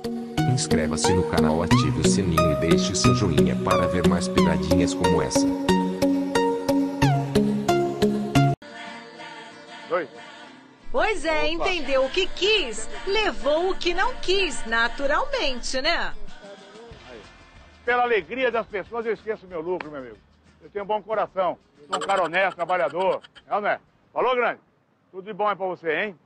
Inscreva-se no canal, ative o sininho e deixe seu joinha para ver mais pegadinhas como essa. Pois é, entendeu o que quis, levou o que não quis, naturalmente, né? Pela alegria das pessoas, eu esqueço meu lucro, meu amigo. Eu tenho um bom coração, sou um cara honesto, trabalhador. É ou não é? Falou, grande? Tudo de bom é pra você, hein?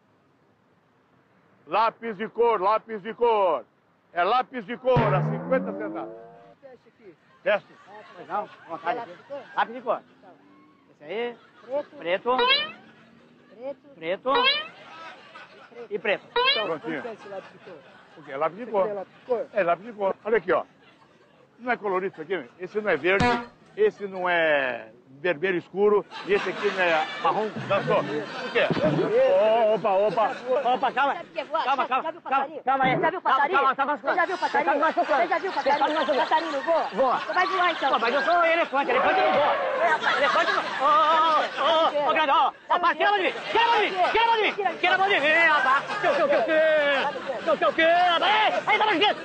Lápis de cor, lápis de cor. É lápis de cor, a 50 centavos. Teste aqui. Teste? Pois não, vontade aqui. Lápis de cor. Esse aí. Preto. Preto. E preto. Prontinho. Como que é esse lápis de cor? O quê? É lápis de Esse cor. aqui é lápis de cor? É lápis de cor. Olha aqui, ó. Não é colorido isso aqui? Esse não é verde, esse não é vermelho escuro e esse aqui não é marrom. Dançou. O quê? Opa, calma. Calma. Já viu passarinho? Já viu passarinho? Você já viu passarinho? Você já viu passarinho? Passarinho não voa? Voa. Você vai voar então. Mas eu sou elefante não voa. Elefante não. Ô, grande, ó. Rapaz, tira a mão de mim. Tira a mão de mim, rapaz. O quê? Aí, tá mais quieto.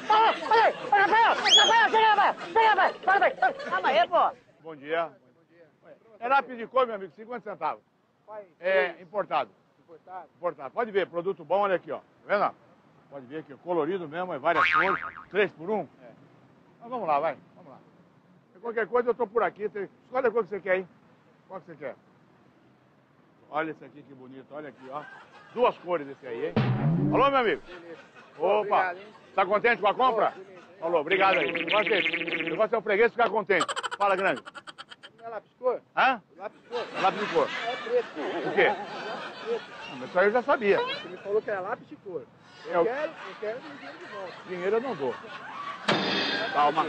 Calma aí, pô. Bom dia. É lápis de cor, meu amigo, 50 centavos. É importado. Importado. Pode ver, produto bom, olha aqui, ó. Tá vendo? Pode ver aqui, colorido mesmo, é várias cores. 3 por 1. Mas vamos lá, vai. Vamos lá. Qualquer coisa eu tô por aqui. Escolhe a cor que você quer aí. Qual que você quer? Olha esse aqui que bonito, olha aqui, ó. 2 cores esse aí, hein? Alô, meu amigo? Opa! Tá contente com a compra? Falou, obrigado aí. O negócio é o freguês ficar contente. Fala, grande. Não é lápis de cor? Hã? Lápis de cor. Lápis de cor. É preto. O quê? Lápis preto. Ah, mas isso aí eu já sabia. Você me falou que era lápis de cor. Eu quero meu dinheiro de volta. Dinheiro eu não dou. Calma.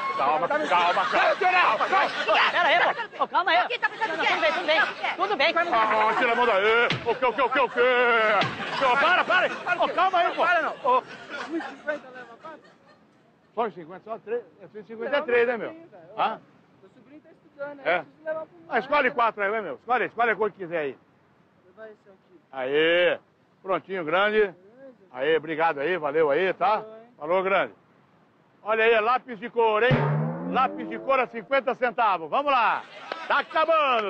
Pera aí, pô. Calma aí. Tudo bem. Ah, tira a mão daí. O quê? Para. Ô, calma aí, pô. Para não. 1,50 leva quanto? Só uns 50, só 3. 53, né, meu? Hã? Meu sobrinho tá estudando, né? É. Eu preciso levar pro Ah, escolhe 4 aí, né, meu? Escolhe a cor que quiser aí. Vou levar esse aqui. Aê. Prontinho, grande. Aê, obrigado aí, valeu aí, tá? Falou, grande. Olha aí, lápis de cor, hein? Lápis de cor a 50 centavos. Vamos lá. Tá acabando.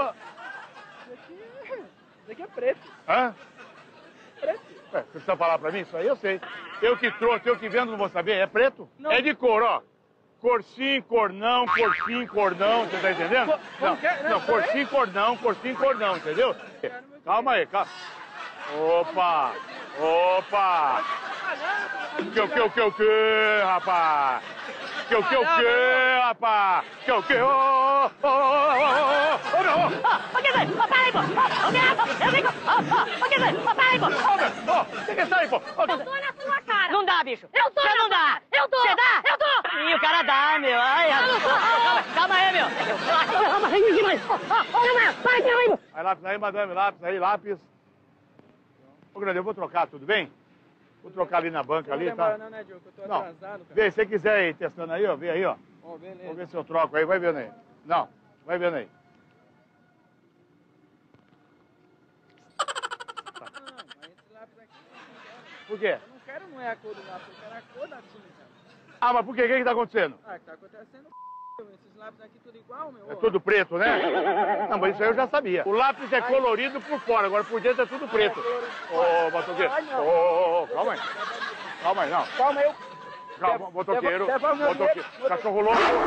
Esse aqui é preto. Hã? Preto. Você precisa falar pra mim? Isso aí eu sei. Eu que trouxe, eu que vendo, não vou saber. É preto? Não. É de cor, ó. Cor sim, cor não, você tá entendendo? Como que é? Não, cor sim, cor não, entendeu? Calma aí. Opa! O que, rapaz? O que, rapaz? O que? Ô, meu! Ô, quer dizer, para aí, pô. Eu digo, para aí, pô. O que é isso aí, pô? Eu tô na sua cara. Não dá, bicho. Eu tô. Você não dá. Eu tô. Você dá? Eu tô. Ih, o cara dá, meu. Ai, calma aí, meu. Aí, lápis aí, madame, lápis. Ô, grande, eu vou trocar, tudo bem? Vou trocar ali na banca ali, tá? Não, né, Diogo? Eu tô Não. atrasado, cara. Vê, se você quiser ir testando aí, ó, vê aí, ó. Ó, beleza. Vou ver se eu troco aí, vai vendo aí. Não, vai vendo aí. Não, mas esse lápis aqui eu não quero. Por quê? Eu não quero, não é a cor do lápis, eu quero a cor da tinta. Ah, mas por quê? O que tá acontecendo? Ah, que tá acontecendo esses lápis aqui tudo igual, meu. É tudo preto, né? Não, mas isso aí eu já sabia. O lápis é colorido por fora, agora por dentro é tudo preto. Ô, motoqueiro. Ô, calma aí. Calma aí, não. Calma aí, Calma, motoqueiro. Leva o meu Motoqueiro. dinheiro. Cachorro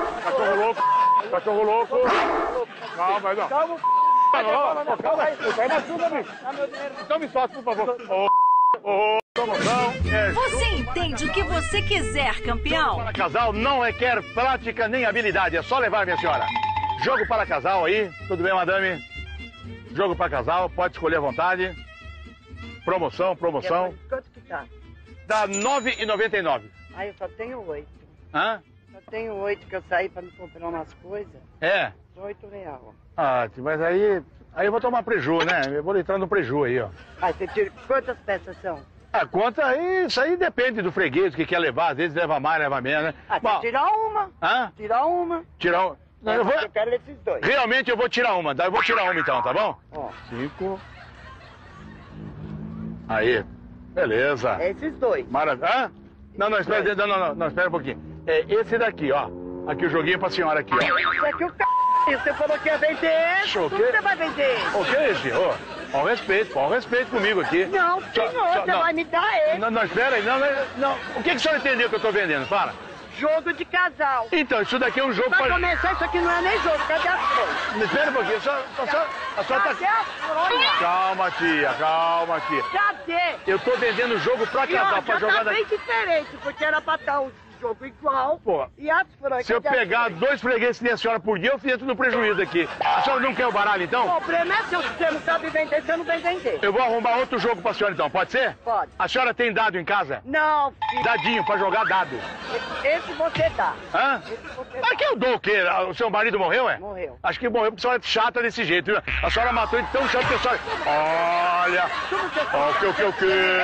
louco. Calma aí, não. Calma, Calma aí. Isso aí não é tudo, bicho. dá meu dinheiro. Então me solta, por favor. Promoção. Você entende o que você quiser, campeão? Para casal não requer prática nem habilidade, é só levar, minha senhora. Jogo para casal aí, tudo bem, madame? Jogo para casal, pode escolher à vontade. Promoção. Quanto que tá? Dá R$ 9,99. Ah, eu só tenho 8. Hã? Só tenho 8 que eu saí pra me comprar umas coisas. É? R$8. Ah, mas aí eu vou tomar preju, né? Eu vou entrar no preju aí, ó. Ah, você tira... Quantas peças são? A conta aí, isso aí depende do freguês que quer levar. Às vezes leva mais, leva menos, né? Ah, Bom, você tira uma. Hã? Tira uma. Tirar um... Não, eu vou... Eu quero esses dois. Realmente eu vou tirar uma. Eu vou tirar uma então, tá bom? Ó. 5. Aí. Beleza. É esses dois. Maravilha. Hã? Não, espera, não, espera um pouquinho. É esse daqui, ó. Aqui o joguinho pra senhora aqui, ó. Isso aqui o c... Você falou que ia vender. O Como você vai vender? O que é esse? Ó, o respeito comigo aqui. Não, senhor, você vai me dar ele. Não, espera aí, não. O que a senhora entendeu que eu tô vendendo? Fala. Jogo de casal. Então, isso daqui é um jogo Pra começar, isso aqui não é nem jogo. Cadê as flores? Espera um pouquinho, a senhora Cadê tá... as flores? Calma, tia. Cadê? Eu tô vendendo jogo pra casal, pra jogar... Tá bem diferente, porque era pra estar um jogo igual. Pô, e as flores. se eu pegar 2 fregueses que nem a senhora por dia, eu fico no prejuízo aqui. A senhora não quer o baralho, então? O problema é seu, se você não sabe vender, você não vai vender. Eu vou arrumar outro jogo pra senhora, então. Pode ser? Pode. A senhora tem dado em casa? Não, filho. Dadinho, pra jogar dado. Esse você dá. Hã? Esse você dá. Mas que eu dou o quê? O seu marido morreu, é? Morreu. Acho que morreu porque a senhora é chata desse jeito, viu? A senhora matou ele tão chato que a senhora... Olha! Ó, o que?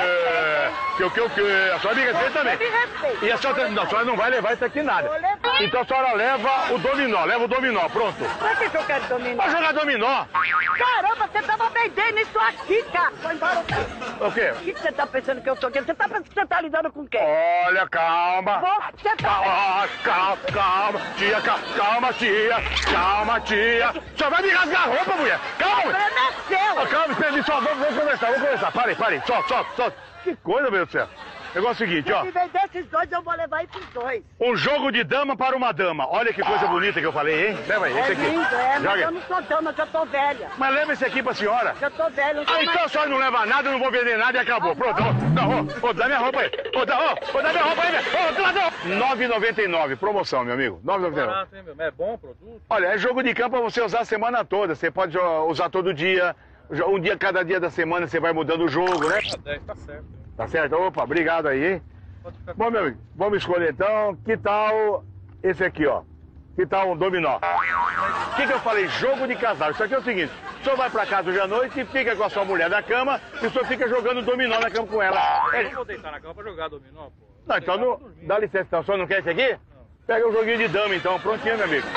A senhora me respeita também. Me respeita. E a senhora... Não, a senhora não vai levar isso aqui nada. Vou levar. Então a senhora leva o dominó, pronto. Pra que eu quero dominar? Pra jogar dominó. Caramba, você tava vendendo isso aqui, cara. Foi embora. O quê? O que você tá pensando que eu tô aqui? Você tá pensando que você tá lidando com quem? Olha, calma. Você tá... Calma, tia. A senhora vai me rasgar a roupa, mulher. Calma. O problema é seu. Calma, espera aí, só, vamos conversar. Parem. Solta. Que coisa, meu Deus do céu. Negócio é o seguinte, ó. Se vender esses dois, eu vou levar aí pros dois. Um jogo de dama para uma dama. Olha que coisa bonita que eu falei, hein? Leva aí, esse aqui. Lindo, mas Joga. eu não sou dama, eu já tô velha. Mas leva esse aqui pra senhora. Já tô velha, não Ah, então a senhora não leva nada, eu não vou vender nada e acabou. Pronto, dá minha roupa aí. Dá minha roupa aí, velho. 9,99, promoção, meu amigo. 9,99. Barato, hein, meu? É bom o produto? Olha, é jogo de campo pra você usar a semana toda. Você pode usar todo dia. Um dia, cada dia da semana, você vai mudando o jogo, né? 10, tá certo. Tá certo? Opa, obrigado aí, hein? Pode ficar Bom, meu amigo, vamos escolher então. Que tal esse aqui, ó? Que tal um dominó? O que eu falei? Jogo de casal. Isso aqui é o seguinte: o senhor vai pra casa hoje à noite e fica com a sua mulher na cama e o senhor fica jogando dominó na cama com ela. Eu não vou deitar na cama pra jogar dominó, pô. Não, então não. Dá licença, então. O senhor não quer esse aqui? Pega um joguinho de dama, então. Prontinho, meu amigo.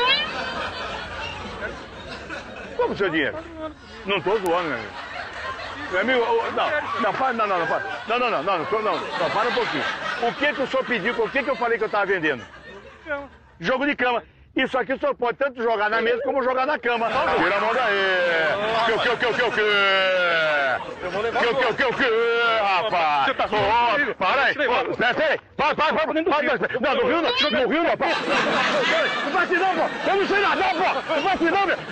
Como o seu dinheiro? Não tô zoando, meu amigo. Meu amigo, não, para um pouquinho. O que o senhor pediu, o que eu falei que eu tava vendendo? Jogo de cama. Isso aqui o senhor pode tanto jogar na mesa como jogar na cama. Tira a mão daí. Rapaz. Para aí. Para. Não riu não, pá. Não vai não, pô. Eu não sei nadar, pô. Não vai não, meu.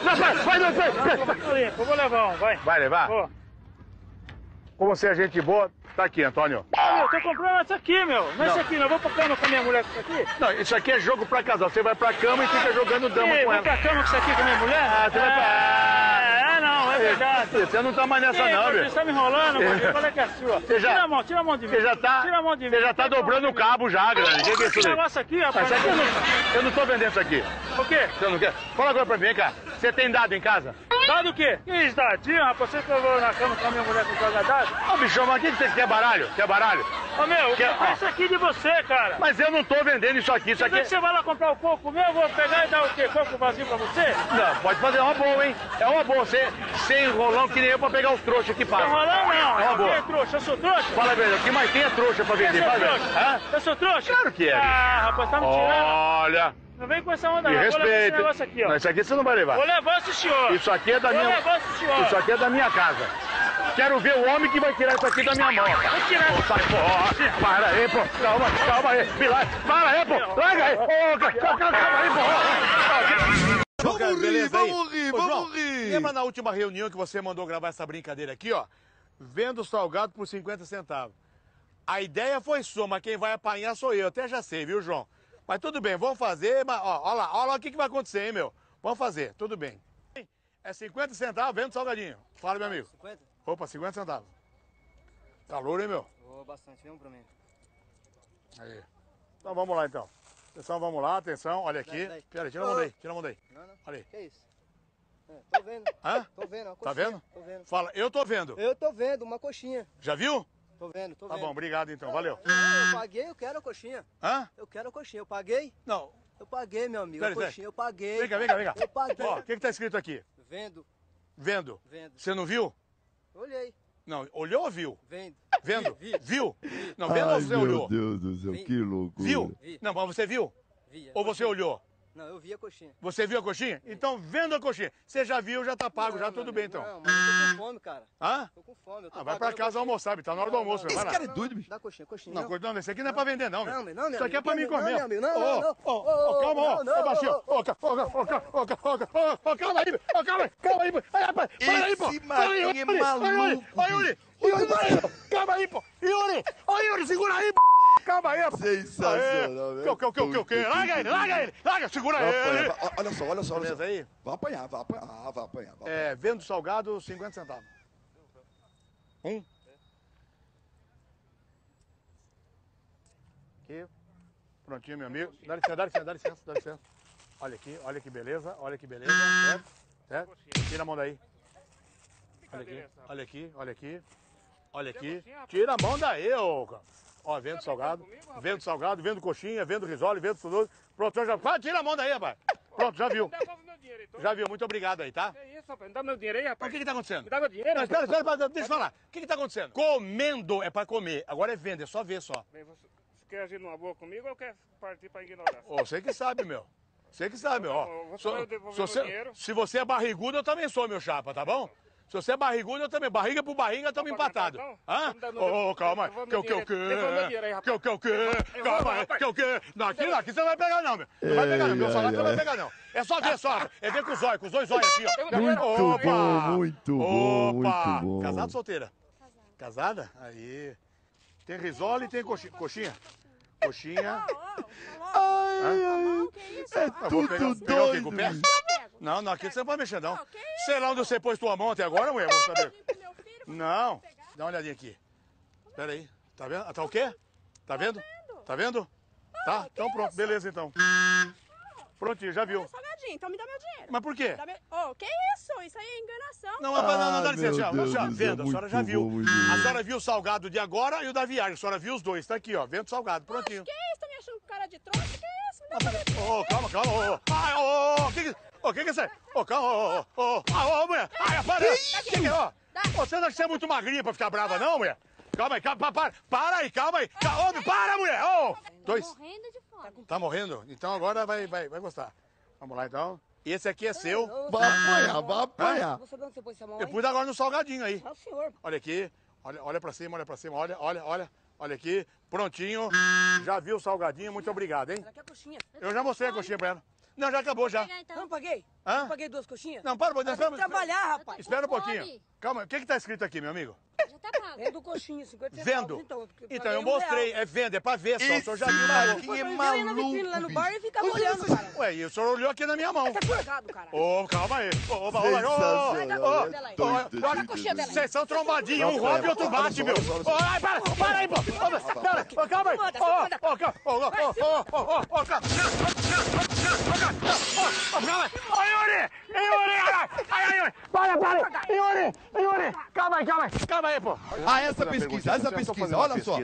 Vai. Eu vou levar um, vai. Vai levar? Pô. Como você é gente boa, tá aqui, Antônio. Eu tô comprando esse aqui, meu. Não é esse aqui, não. Eu vou pra cama com a minha mulher com isso aqui. Não, isso aqui é jogo pra casal. Você vai pra cama e fica jogando dama com Vou ela. pra cama com isso aqui com a minha mulher? Ah, você vai pra... Não, é verdade. Você não tá mais nessa não, Você meu. tá me enrolando, mano. Qual é que é a sua? Tira a mão de mim. Você já tá... Tira a mão de mim. Você já tá dobrando o cabo já, grande. Que é isso Esse aí? negócio aqui, Mas rapaz. isso aqui eu não tô vendendo isso aqui. O quê? Você não quer? Fala agora pra mim, cara. Você tem dado em casa? Dado o quê? Que isso, dadinho, rapaz? Você que eu vou na cama com a minha mulher com joga dado? Ô, bichão, mas o que você quer baralho? Quer baralho? Ô, meu, eu Quer- comprei isso aqui de você, cara. Mas eu não tô vendendo isso aqui. Isso aqui... Quer que você vai lá comprar o coco meu, eu vou pegar e dar o quê? Coco vazio pra você? Não, pode fazer uma boa, hein? É uma boa. Você sem enrolão que nem eu pra pegar os trouxas que Não passam. enrolando, não. É uma Eu boa. é trouxa. Eu sou trouxa? Fala a verdade, o que mais tem é trouxa pra vender. Eu sou Fala a verdade. trouxa. Hã? Eu sou trouxa? Claro que é. Ah, rapaz, tá me tirando. Olha, Não vem com essa onda, me não. Vou levar esse respeita. negócio aqui, ó. Não, isso aqui você não vai levar. Vou levar esse senhor. Isso aqui é da Vou minha... levar esse senhor. Isso aqui é da minha casa. Quero ver o homem que vai tirar isso aqui da minha mão. Vou tirar Pô, sai fora. Para aí, pô. Calma aí. Pilar. Para aí, pô. Larga aí. Ô, calma aí, pô. Vamos rir. Lembra na última reunião que você mandou gravar essa brincadeira aqui, ó? Vendo salgado por 50 centavos. A ideia foi sua, mas quem vai apanhar sou eu. Até já sei, viu, João? Mas tudo bem, vamos fazer. Mas, ó, olha lá o que vai acontecer, hein, meu? Vamos fazer, tudo bem. É 50 centavos, vendo salgadinho. Fala, meu amigo. 50? Opa, 50 centavos. Tá louro, hein, meu? Ô, bastante, vamos pra mim. Aí. Então vamos lá, então. Pessoal, vamos lá, atenção, olha aqui. Daí. Pera aí, tira a mão daí, tira a mão daí. Não. Olha aí. Que isso? Tô vendo. Hã? Tô vendo, uma Tá coxinha. vendo? Tô vendo. Fala, eu tô vendo. Eu tô vendo, uma coxinha. Já viu? Tô vendo. Tá bom, obrigado então, valeu. Eu paguei, eu quero a coxinha. Hã? Eu quero a coxinha. Eu paguei? Não. Eu paguei, meu amigo. Pera aí, A coxinha, eu paguei. Vem cá. Eu paguei. Ó, o que tá escrito aqui? Vendo. Vendo. Vendo. Você não viu? Olhei. Não, olhou ou viu? Vendo. Vendo? Vi. Viu? Não, vendo ou você olhou? Meu Deus do céu, Vi. que loucura. Viu? Vi. Não, mas você viu? Vi. Ou você olhou? Não, eu vi a coxinha. Você viu a coxinha? Então, vendo a coxinha. Você já viu, já tá pago, já Não, tudo meu bem, amigo, então. Não, mas eu tô com fome, cara. Hã? Tô com fome. Eu tô Vai pra pagando casa coxinha. almoçar, bicho. Tá na hora do almoço, Não, vai Esse lá. cara é doido, bicho. Dá coxinha, coxinha. Não, esse aqui não é pra vender, não, meu. Não, meu Isso aqui é pra mim meu comer. amigo, não. Calma, ô, baixinho. Calma aí, calma aí. Para aí, pô. Esse Marquinhos é maluco, Ô, Yuri. Calma aí, pô. Yuri, segura aí, pô. Calma aí, pô. Sensacional, velho. O que? Larga ele. Segura ele. Olha só. Beleza aí? Vai apanhar. É, vendo salgado, 50 centavos. Aqui. Prontinho, meu amigo. Dá licença. Olha que beleza, certo? Tira a mão daí. Olha aqui. Tira a mão daí, ô. Ó, vendo salgado, vendo coxinha, vendo risole, vendo tudo. Pronto, já... Tira a mão daí, rapaz. Pronto, já viu. Devolve meu dinheiro, então. Já viu, muito obrigado aí, tá? Que isso, rapaz? Me dá meu dinheiro aí, rapaz. O que tá acontecendo? Me dá meu dinheiro. Não, espera, deixa eu falar. O que tá acontecendo? Comendo é pra comer, agora é vender, é só ver só. Bem, você quer agir numa boa comigo ou quer partir pra ignorância? Ô, você que sabe, meu. Ó. Você vai devolver meu dinheiro? Se você é barrigudo, eu também sou, meu chapa, tá bom? Se você é barrigudo, eu também. Barriga por barriga, estamos empatados. Hã? Ô, calma. Que o quê? Calma aí. Que o quê? Não, aqui você não vai pegar, não, meu. Não vai pegar, não. Meu salário você não vai pegar, não. É só ver só. É ver com os dois olhos aqui, ó. Muito bom. Casada ou solteira? Casada. Aí. Tem risole e tem coxinha. É tudo doido. Não, aqui você não pode mexer, não. Sei lá onde você pôs tua mão até agora, mulher, vamos saber. Não, dá uma olhadinha aqui. Pera aí, tá vendo? Tá o quê? Tá vendo? Tá? Então pronto, beleza então. Prontinho, já viu. Salgadinho, então me dá meu dinheiro. Mas por quê? Que isso? Isso aí é enganação. Não, dá licença, meu senhora. Deus, Vendo, a senhora já viu. bom. A senhora viu o salgado de agora e o da viagem. A senhora viu os dois, tá aqui, ó. Vendo salgado, prontinho. Que isso? Tá me achando com cara de trouxa? Que isso? Me dá meu dinheiro. Ô, calma. O que é isso aí? Ô, calma, mulher. Ai, para. Você não acha que você é muito magrinha pra ficar brava, não, mulher? Calma aí, para aí. Homem, para, mulher. Dois. Morrendo de fome. Tá morrendo? Então agora vai gostar. Vamos lá, então. Esse aqui é seu. Vai apanhar. Você de onde você pôs essa mão Eu aí? pus agora no salgadinho aí. É o senhor. Olha aqui. Olha pra cima. Olha aqui. Prontinho. Já viu o salgadinho. Muito obrigado, hein? Ela quer coxinha. Eu já mostrei a coxinha pra ela. Não, já acabou, já. Então. Eu não paguei? Hã? Eu paguei 2 coxinhas? Não, para um pouquinho. Tem que trabalhar, rapaz. Espera um com pouquinho. fome. Calma, o que tá escrito aqui, meu amigo? Já tá pago. Vendo coxinha, 50 Vendo. centavos. Então, eu mostrei. É venda, é pra ver só. O senhor já viu na mão. Marquinhos é Eu ia na vitrine lá no maluco, bar e ficava olhando, cara. Ué, e o senhor olhou aqui na minha mão. Tá forgado, cara. Ô, calma aí. Sensacional. Vocês são trombadinhos, um roda e outro bate, meu. Para aí, pô. Calma aí. Ô, Yuri! Ai, Yuri! Calma aí, pô. Essa pesquisa, olha só.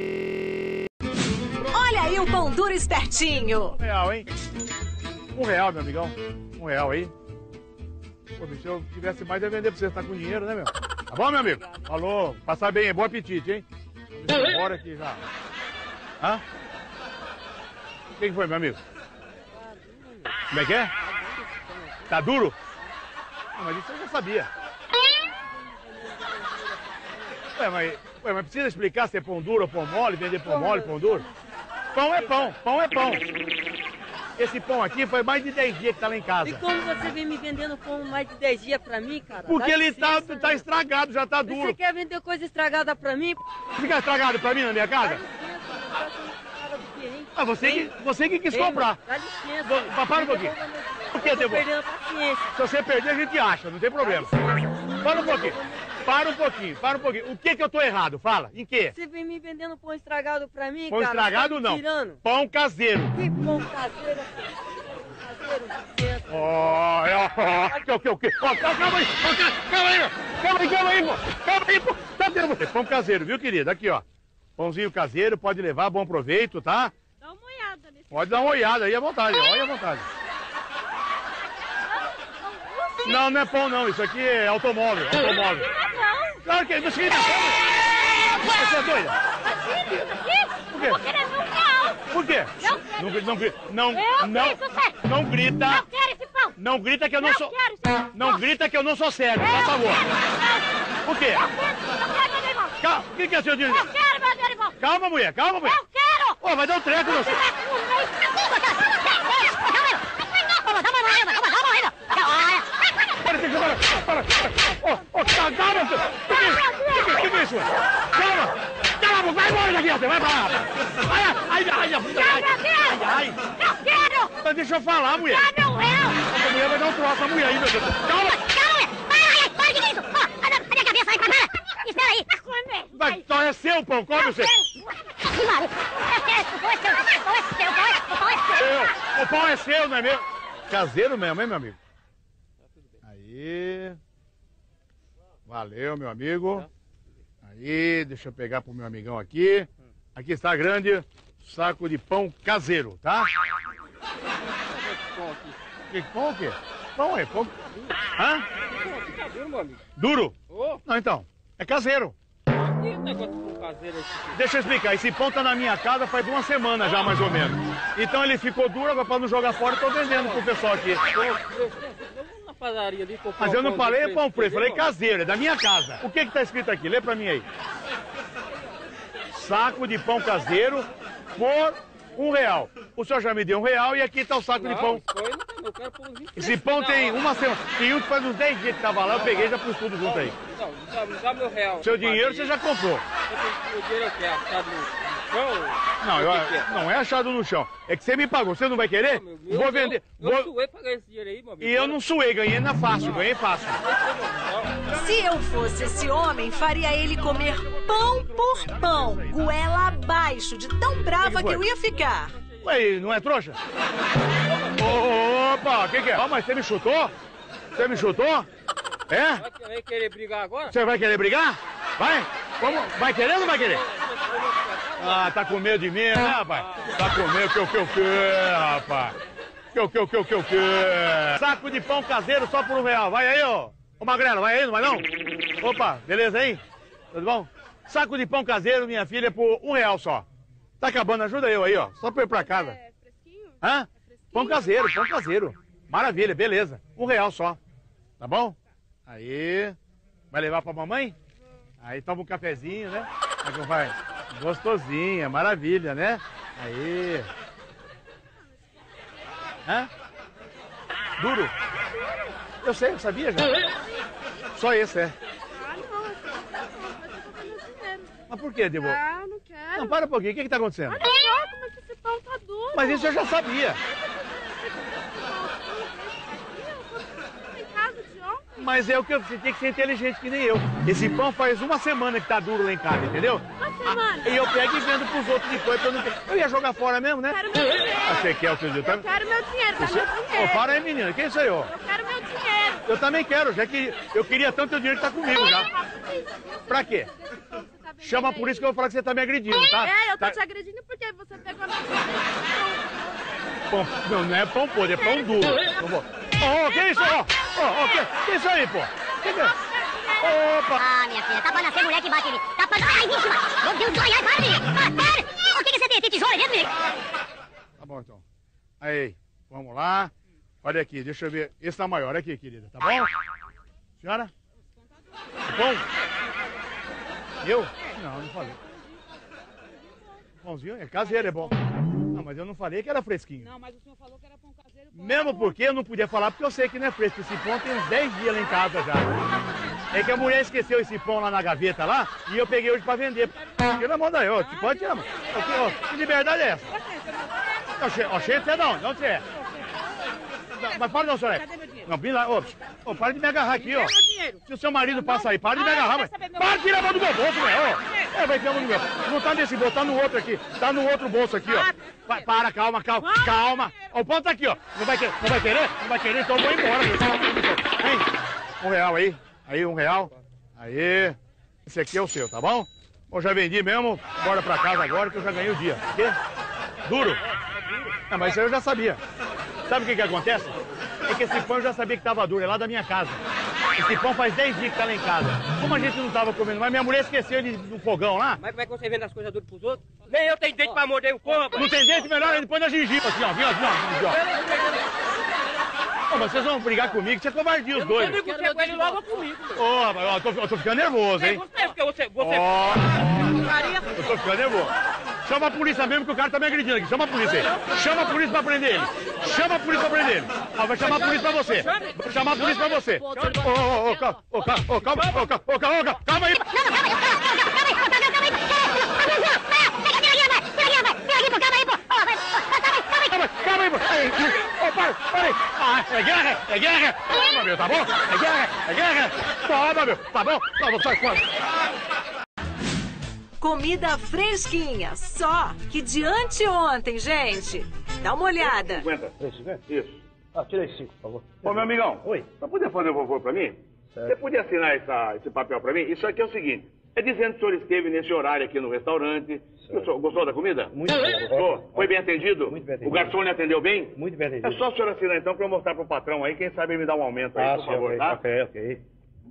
Olha aí o pão duro espertinho. R$1, hein? R$1, meu amigão. R$1 aí. Pô, bicho, se eu tivesse mais, eu ia vender pra você. Tá com dinheiro, né, meu? Tá bom, meu amigo? Falou. Passar bem, bom apetite, hein? Bora aqui já. Hã? O que foi, meu amigo? Como é que é? Tá duro? Não, mas isso eu já sabia. Ué, mas precisa explicar se é pão duro ou pão mole, vender pão mole, pão duro? Pão é pão. Esse pão aqui foi mais de 10 dias que tá lá em casa. E como você vem me vendendo pão mais de 10 dias pra mim, cara? Porque ele tá estragado, já tá duro. Você quer vender coisa estragada pra mim? Fica estragado pra mim na minha casa? Ah, você que quis comprar. Dá licença. Para um pouquinho. Por que, Tô perdendo a paciência. Se você perder, a gente acha, não tem problema. Para um pouquinho. O que eu tô errado? Fala, em quê? Você vem me vendendo pão estragado pra mim, Pão cara? estragado Tá me não. tirando. Pão caseiro. Que pão caseiro? O quê? Calma aí, pô. Tá vendo você? Pão caseiro, viu, querida? Aqui, ó. Pãozinho caseiro, pode levar, bom proveito, tá? Dá uma olhada nesse. Pode dar uma olhada aí à vontade, olha à vontade. Não é pão não, isso aqui é automóvel. Claro que não cheguei na cama. Você é doida? Por quê? Eu vou querer R$1. Por quê? Não grita. Não quero esse pão. Não grita que eu não sou... Não grita que eu não sou cego, por favor. Por quê? Calma, o que é seu dinheiro? Eu quero meu dinheiro de volta. Calma, mulher. Eu quero. Ô, vai dar um treco você. Para. Calma. O que é isso? Calma, vai embora daqui, vai pra lá. Ai. Eu quero. Mas deixa eu falar, mulher. Dá meu real. Essa mulher vai dar um troço, a mulher aí, meu Deus. Calma. Para, que é isso? A minha cabeça vai para. Espera aí. Vai, então é seu pão, come você. O pão é seu, não é meu? Caseiro mesmo, hein, meu amigo? Aí. Valeu, meu amigo. Aí, deixa eu pegar pro meu amigão aqui. Aqui está grande saco de pão caseiro, tá? Que pão o quê? Pão é pão. Hã? Duro? Não, então. É caseiro. Que negócio de pão caseiro aqui? Deixa eu explicar. Esse pão tá na minha casa faz uma semana já, mais ou menos. Então ele ficou duro, agora pra não jogar fora, eu tô vendendo pro pessoal aqui. Na padaria ali, Mas eu não falei pão preço, falei caseiro, é da minha casa. O que tá escrito aqui? Lê pra mim aí. Saco de pão caseiro por R$1. O senhor já me deu R$1 e aqui tá o saco de pão. Eu quero pãozinho. Esse pão tem uma semana. Tem um que faz uns 10 dias que tava lá, eu peguei e já pus tudo junto aí. Não dá meu real. Seu dinheiro você já comprou. O dinheiro é o quê? Achado no chão? Não é achado no chão. É que você me pagou. Você não vai querer? Vou vender. Eu suei pra ganhar esse dinheiro aí, meu amigo. E eu não suei, ganhei na fácil, ganhei fácil. Se eu fosse esse homem, faria ele comer pão por pão, goela abaixo, de tão brava que eu ia ficar. Ué, não é trouxa? Opa, o que é? Ah, mas você me chutou? Você me chutou? É? Vai querer brigar agora? Você vai querer brigar? Vai? Como? Vai querer ou não vai querer? Ah, tá com medo de mim, né, rapaz? Tá com medo que, rapaz? Que. Saco de pão caseiro só por R$1. Vai aí, ó. Ô, Magrelo, vai aí, não vai não? Opa, beleza aí? Tudo bom? Saco de pão caseiro, minha filha, por R$1 só. Tá acabando, ajuda eu aí, ó. Só pra ir pra casa. É fresquinho? Hã? Pão caseiro. Maravilha, beleza. R$1 só. Tá bom? Aí. Vai levar pra mamãe? Aí toma um cafezinho, né? Aí como vai? Gostosinha, maravilha, né? Aí. Hã? Duro? Eu sei, eu sabia já. Só esse, é. Ah, não. Mas eu tô com meu dinheiro. Mas por que, Debo? Ah, não quero. Não, para um pouquinho. O que tá acontecendo? Olha só como é que esse pão tá duro. Mas isso eu já sabia. Em casa de ontem. Mas é o que você tem que ser inteligente que nem eu. Esse pão faz uma semana que tá duro lá em casa, entendeu? Uma semana. E eu pego e vendo pros outros depois, pra eu não ter... Eu ia jogar fora mesmo, né? Quero meu dinheiro. Você quer o seu dinheiro? Eu quero meu dinheiro, dá meu dinheiro. Ô, para aí, menina. Quem sou eu? Eu quero meu dinheiro. Eu também quero, já que eu queria tanto teu dinheiro que tá comigo já. Pra quê? Chama por isso que eu vou falar que você tá me agredindo, tá? É, eu tô Tá- te agredindo porque você pegou a minha Pão, não é pão podre, é pão duro. Ô, que isso? Que isso aí, pô? Que é? Opa! Ah, minha filha, tá pra nascer mulher que bate ali. Tá pra... Ai, vítima! Meu Deus do céu, ai, para, menino! Para! O que você tem? Tem tesoura dentro, menino? Tá bom, então. Aí, vamos lá. Olha aqui, deixa eu ver. Esse tá maior aqui, querida, tá bom? Senhora? Bom? Eu? Não falei. Pãozinho é caseiro, é bom. Não, mas eu não falei que era fresquinho. Não, mas o senhor falou que era pão caseiro. Mesmo porque eu não podia falar, porque eu sei que não é fresco. Esse pão tem uns 10 dias lá em casa já. É que a mulher esqueceu esse pão lá na gaveta lá, e eu peguei hoje pra vender. Tira a mão daí, ó. Pode tirar a mão. Que liberdade é essa? Oxê, você é de onde? De onde você é? Mas para não, senhora. Não, vem lá, ô, para de me agarrar aqui, ó. Se o seu marido passa aí, para de me agarrar, mas... Para de tirar a mão do meu bolso, velho, ó. Vai tirar a mão do meu. Não tá nesse bolso, tá no outro aqui. Tá no outro bolso aqui, ó. Para, calma. Ó, o pão tá aqui, ó. Não vai querer? Não vai querer? Então eu vou embora, meu. Hein? R$1 aí. Aí, R$1. Aí. Esse aqui é o seu, tá bom? Eu já vendi mesmo. Bora pra casa agora que eu já ganhei o dia. Quê? Duro? Não, mas isso aí eu já sabia. Sabe o que acontece? É que esse pão eu já sabia que tava duro, é lá da minha casa. Esse pão faz 10 dias que tá lá em casa. Como a gente não tava comendo, mas minha mulher esqueceu do fogão lá. Mas como é que você vende as coisas duras pros outros? Nem eu tenho dente pra morder o corpo, rapaz. Não tem dente, melhor ele põe na gengiva, assim, ó. Ô, mas vocês vão brigar comigo, você covardia os dois. Eu não digo com ele logo comigo. Ô, rapaz, eu tô ficando nervoso, hein? Porque você... Eu tô ficando nervoso. Chama a polícia mesmo, que o cara tá me agredindo aqui. Chama a polícia aí. Chama a polícia pra prender ele. Chama a polícia pra prender ele. Ah, vai chamar a polícia pra você. Vou chamar a polícia pra você. Calma aí. Calma aí, pô. Para aí. Ah, é guerra. Toma, meu, tá bom? É guerra. Toma, meu, tá bom? Toma, sai fora. Comida fresquinha, só que de anteontem, gente. Dá uma olhada. 50. Isso. Ah, tirei 5, por favor. Ô, meu amigão. Oi. Você podia fazer um favor pra mim? Certo. Você podia assinar esse papel pra mim? Isso aqui é o seguinte. É dizendo que o senhor esteve nesse horário aqui no restaurante. O senhor gostou da comida? Muito bem. Foi bem atendido? Muito bem atendido. O garçom lhe atendeu bem? Muito bem atendido. É só o senhor assinar então pra eu mostrar pro patrão aí. Quem sabe ele me dá um aumento aí, por favor, okay. tá? Ok.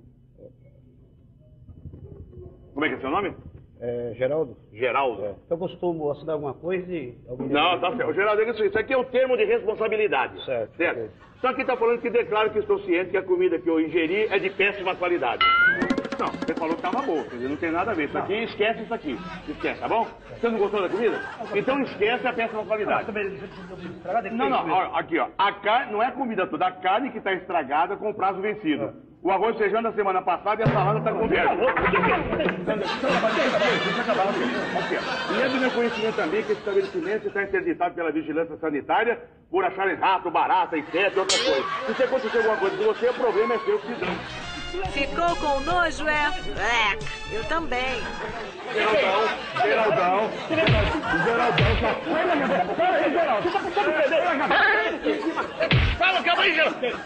Como é que é seu nome? Geraldo. Geraldo. Eu costumo assinar alguma coisa e... Não, tá certo. Geraldo, isso aqui é o termo de responsabilidade. Certo. Okay. Só que está falando que declaro que estou ciente que a comida que eu ingeri é de péssima qualidade. Não, você falou que estava boa, quer dizer, não tem nada a ver. Isso aqui, esquece isso aqui. Esquece, tá bom? Você não gostou da comida? Então esquece a péssima qualidade. Não, aqui, ó. A carne, não é a comida toda, a carne que está estragada com o prazo vencido. O arroz e feijão da semana passada e a salada está coberta. E é do meu conhecimento também que esse estabelecimento está interditado pela vigilância sanitária por acharem rato, barata, inseto e outra coisa. E se acontecer alguma coisa com você, o problema é seu, cidadão. Ficou com nojo, é? Eu também. Geraldão. Calma aí, Geraldo.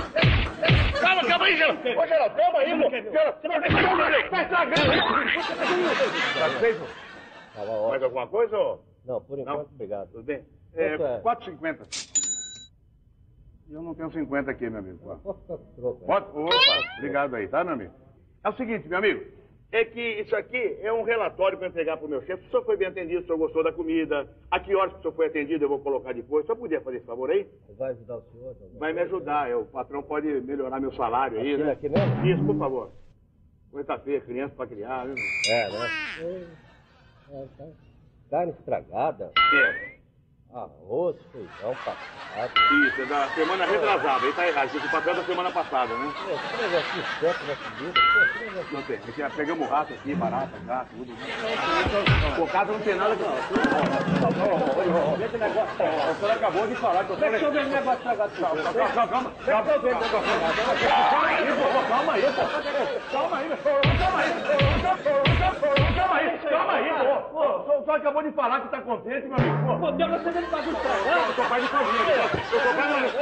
Ô, Geraldo, calma aí, meu. Você vai ver. Tá estragando. Tá satisfeito? Mais alguma coisa, ou? Não, por enquanto, obrigado. Tudo bem? 4,50. Eu não tenho 50 aqui, meu amigo. Opa, obrigado aí, tá, meu amigo? É o seguinte, meu amigo, é que isso aqui é um relatório para entregar pro meu chefe. Se o senhor foi bem atendido, se o senhor gostou da comida, a que horas que o senhor foi atendido, eu vou colocar depois. O senhor podia fazer esse favor aí? Vai ajudar o senhor? Vai me ajudar, o patrão pode melhorar meu salário aí, né? Aqui mesmo? Isso, por favor. Coisa feia, criança para criar, viu? Né? Carne estragada. Arroz, feijão, passado. Isso, é da semana retrasada. Aí tá errado. Esse papel é da semana passada, né? Esse negócio de certo na comida. Não tem. Aqui, pegamos rato aqui, barata, gato, tudo. Por casa não tem nada que não. Esse negócio. O senhor acabou de falar que eu tô... Deixa eu ver o negócio estragado. Calma aí. O senhor acabou de falar que tá contente, meu amigo. Pô, Deus, você não tá estragando. Eu tô pai de família. Eu tô pai de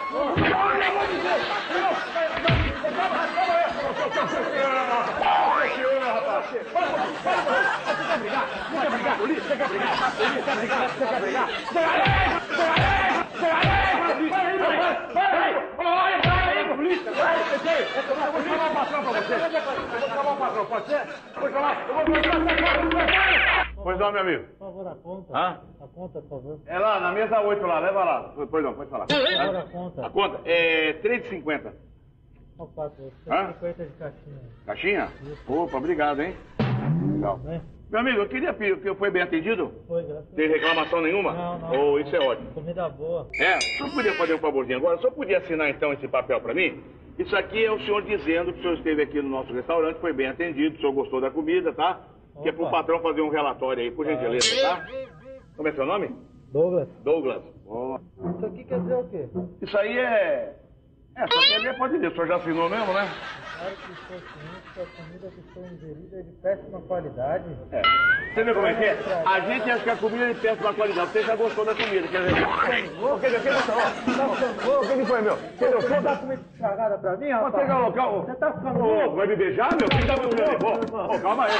Pois não, meu amigo. Por favor, a conta. Hã? A conta, por favor. É lá, na mesa 8 lá, leva lá. Pois não, pode falar. Por favor, a conta. A conta é 3,50. Olha o 4, 50 de caixinha. Caixinha? Opa, obrigado, hein? Legal. Meu amigo, eu queria pedir que eu fui bem atendido. Foi, graças a Deus. Tem reclamação nenhuma? Não. Oh, isso é ótimo. Comida boa. O senhor podia fazer um favorzinho agora? O senhor podia assinar então esse papel pra mim? Isso aqui é o senhor dizendo que o senhor esteve aqui no nosso restaurante, foi bem atendido, o senhor gostou da comida, tá? Que é pro patrão fazer um relatório aí, por gentileza, tá? Como é seu nome? Douglas. Douglas. Oh. Isso aqui quer dizer o quê? Isso aí só quer ver, pode ver. O senhor já assinou mesmo, né? Claro que estou ciente que a comida que foi ingerida é de péssima qualidade. Você vê como é que é? A gente acha que a comida é de péssima qualidade. Você já gostou da comida, quer dizer... O que foi, meu? Você dá comida estragada pra mim, rapaz? Vou pegar o local. Você tá ficando louco? Vai me beijar, meu? Quem tá me beijando? Calma aí.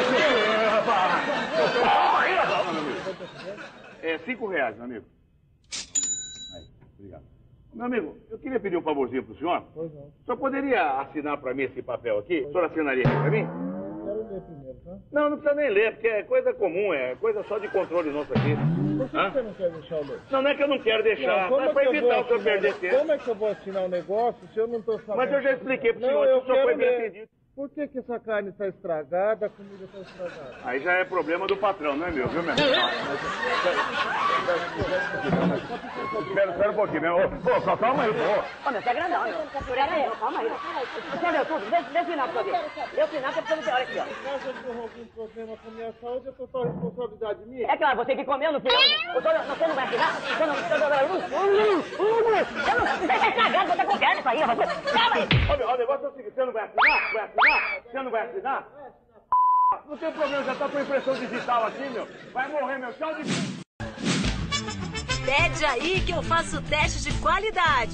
Calma aí, rapaz. É R$5, meu amigo. Aí, obrigado. Meu amigo, eu queria pedir um favorzinho pro senhor. Pois não. O senhor poderia assinar pra mim esse papel aqui? O senhor assinaria aqui pra mim? Quero ler primeiro, tá? Não, não precisa nem ler, porque é coisa comum, é coisa só de controle nosso aqui. Por que você não quer deixar eu ler? Não, não é que eu não quero deixar, Não, é pra evitar o senhor perder tempo. Como é que eu vou assinar um negócio se eu não estou sabendo? Mas eu já expliquei pro senhor, eu o senhor foi quero bem ler. entendido. Por que essa carne está estragada, a comida está estragada? Aí já é problema do patrão, não é meu, viu, meu? Espera um pouquinho, meu. Pô, calma aí, pô. Ô, meu, você é grandão, meu. Segura aí, calma aí. Você leu tudo? Deixa eu assinar pra você ver. Eu assinar que eu preciso ver. Olha aqui, ó. Caso eu corra algum problema com a minha saúde, é total responsabilidade minha. É claro, você que comeu, não fui eu. Você não vai assinar? Você não... Você está estragado, você tá com perna isso aí, rapaz. Calma aí. Ó, o negócio é o seguinte, você não vai assinar? Vai assinar? Você não vai assinar? Não tem problema, já tá com impressão digital aqui, meu. Vai morrer, meu. Tchau de... Pede aí que eu faço teste de qualidade.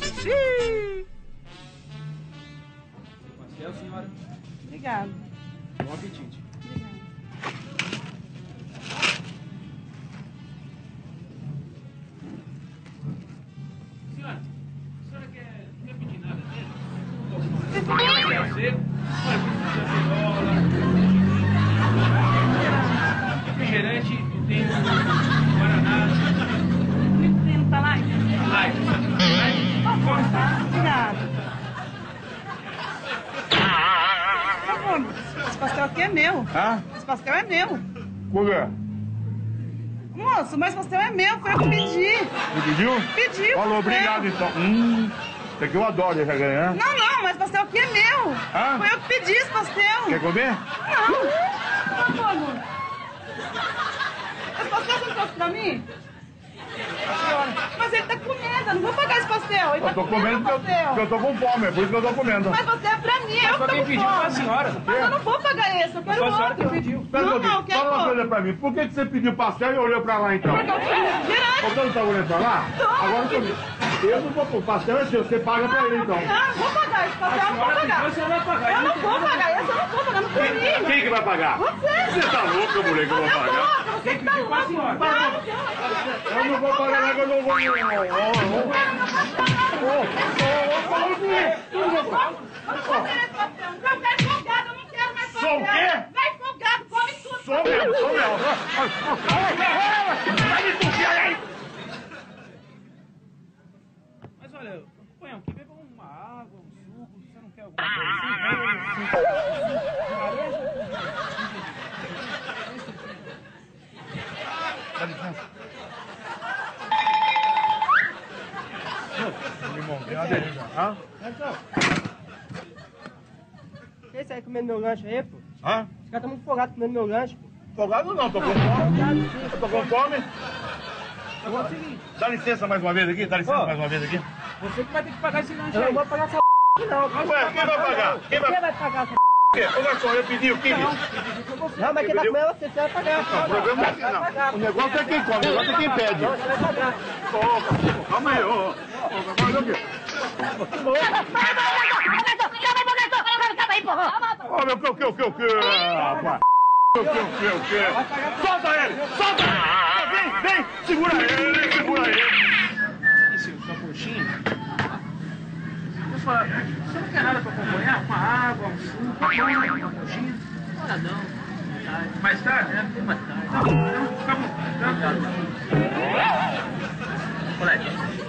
Pastel, senhora. Obrigada. Bom apetite. Senhora, a senhora quer pedir nada mesmo? Refrigerante, tem guaraná. Não tá lá? Obrigada. Esse pastel aqui é meu. Hã? Esse pastel é meu. Por quê? Moço, mas o pastel é meu, foi eu que pedi. Você pediu? Pedi. Falou, obrigado, então. Isso aqui eu adoro, já ganhar. Não, mas o pastel aqui é meu. Hã? Foi eu que pedi esse pastel. Quer comer? Não. Por favor. Esse pastel você não trouxe pra mim? Mas ele tá comendo, eu não vou pagar esse pastel. Ele Eu tô comendo porque eu tô com fome, é por isso que eu tô comendo. Mas você é pra mim, eu que tô com fome. pediu pra senhora. Mas eu não vou pagar esse, eu quero Só a senhora outro. que pediu. Espera um pouquinho, eu quero fala uma outro. coisa pra mim. Por que você pediu pastel e olhou pra lá, então? Porque eu fui refrigerante. Você não tá olhando pra lá? Agora eu não vou, o pastel é seu, você paga pra ele, então. Não, eu vou pagar esse pastel, eu não vou pagar. Você não vai pagar. Eu não vou pagar esse, eu não vou pagar, não foi mim. Quem que vai pagar? Você. Você tá louco, mulher, que eu vou pagar? Você que tá louco. Eu não vou pagar nada, eu não vou... Sou o quê? Vai folgado, come tudo. Sou mesmo. Vai me tocar aí! Mas olha, companheiro, que beba uma água, um suco, você não quer alguma coisa assim? Dá licença. Limão, tem uma delícia. Hã? Esse aí comendo meu lanche aí, pô. Hã? Os caras estão muito folgados comendo meu lanche, pô. Folgado não, tô com fome. Eu tô com fome. Agora é o seguinte, Dá licença mais uma vez aqui, dá licença mais uma vez aqui. você que vai ter que pagar esse lanche Eu aí. não vou pagar essa não. Ué, quem vai pagar? Quem vai Você vai pagar essa Ô, garçom, eu pedi o quê? Não, mas quem tá comendo você vai pagar. O problema não é assim, não. O negócio é quem come, o negócio é quem pede. Você vai pagar. Calma aí, ô. Fazer o quê? Ô, meu, o quê? Rapaz. O quê? Solta ele! Solta! Vem! Segura ele! Esse sua coxinha. Você não quer nada pra acompanhar? Uma água, um suco, uma coxinha? Ora não. Mais tarde, né? Mais tarde. Tá bom, então fica bom. Colete.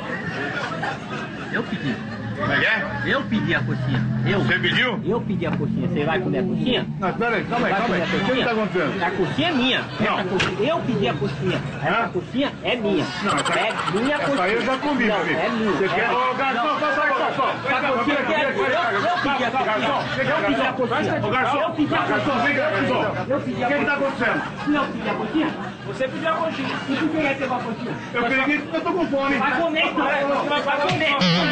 Eu pedi. Como é que é? Eu pedi a coxinha. Você pediu? Eu pedi a coxinha. Você vai comer a coxinha? Não, espera aí, calma aí. O que tá acontecendo? A coxinha é minha. Não. Eu pedi a coxinha. Essa coxinha é minha. Não, É minha coxinha. essa aí eu já comi, Não, amigo. é minha. Você quer? Ô, garçom, Essa coxinha aqui é minha. Eu pedi a coxinha. Eu pedi a coxinha. Ô, garçom, Eu pedi a garçom, vem cá, garçom. Eu pedi a O que tá acontecendo? Não, eu pedi a coxinha? Você pediu a coxinha. E por que vai ter uma coxinha? Eu peguei porque eu tô com fome. Vai comer, então. Vai comer.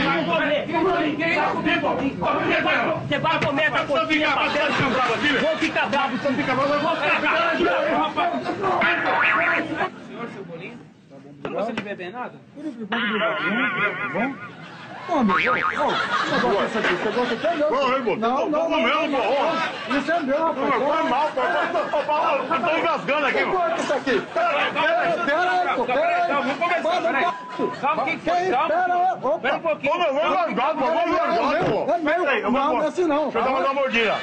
Você vai comer essa coxinha. Vou ficar bravo. Você fica bravo. Eu vou ficar bravo. Senhor, seu bolinho? Você não gosta de beber nada? Ô, amigo, você gosta disso aqui? Você gosta aqui? Não, não. Isso é meu, rapaz. Foi mal, pô. Eu tô engasgando aqui, mano. Corta isso aqui. Pera aí, pô. Vamos começar, peraí. Calma, quem foi? Calma. Espera um pouquinho. Vamos largar, pô. Vamos largar, pô. Peraí, eu vou... Não, não é assim não. Deixa eu dar uma mordida.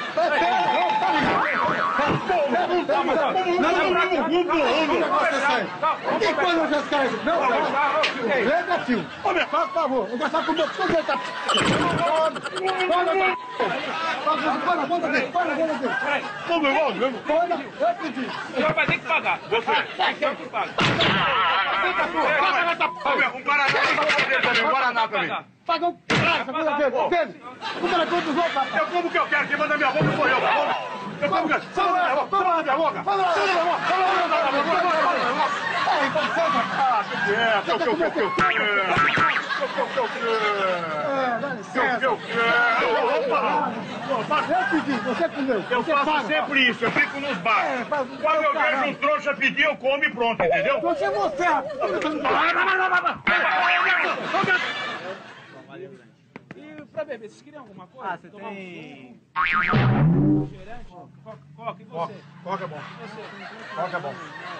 Que coisa que esse cara... Não, negativo. Ô, meu, por favor, eu vou gastar com o meu... Ô, meu irmão, eu pedi. O senhor vai ter que pagar. Você. O senhor que paga. Um Guaraná também. Paga um caralho, essa coisa dele. O cara todos os outros, rapaz. Eu como o que eu quero, quem manda minha boca sou eu, tá bom? Eu como o que eu quero. Fala minha boca, fala minha boca. Fala minha boca. Ah, você comeu. Eu faço sempre isso, eu fico nos bares. Quando eu vejo um trouxa pedir, eu como e pronto, entendeu? Você é você. E pra beber, vocês queriam alguma coisa? Ah, você tem... refrigerante? Coca, e você? Coca é bom. Coca é bom.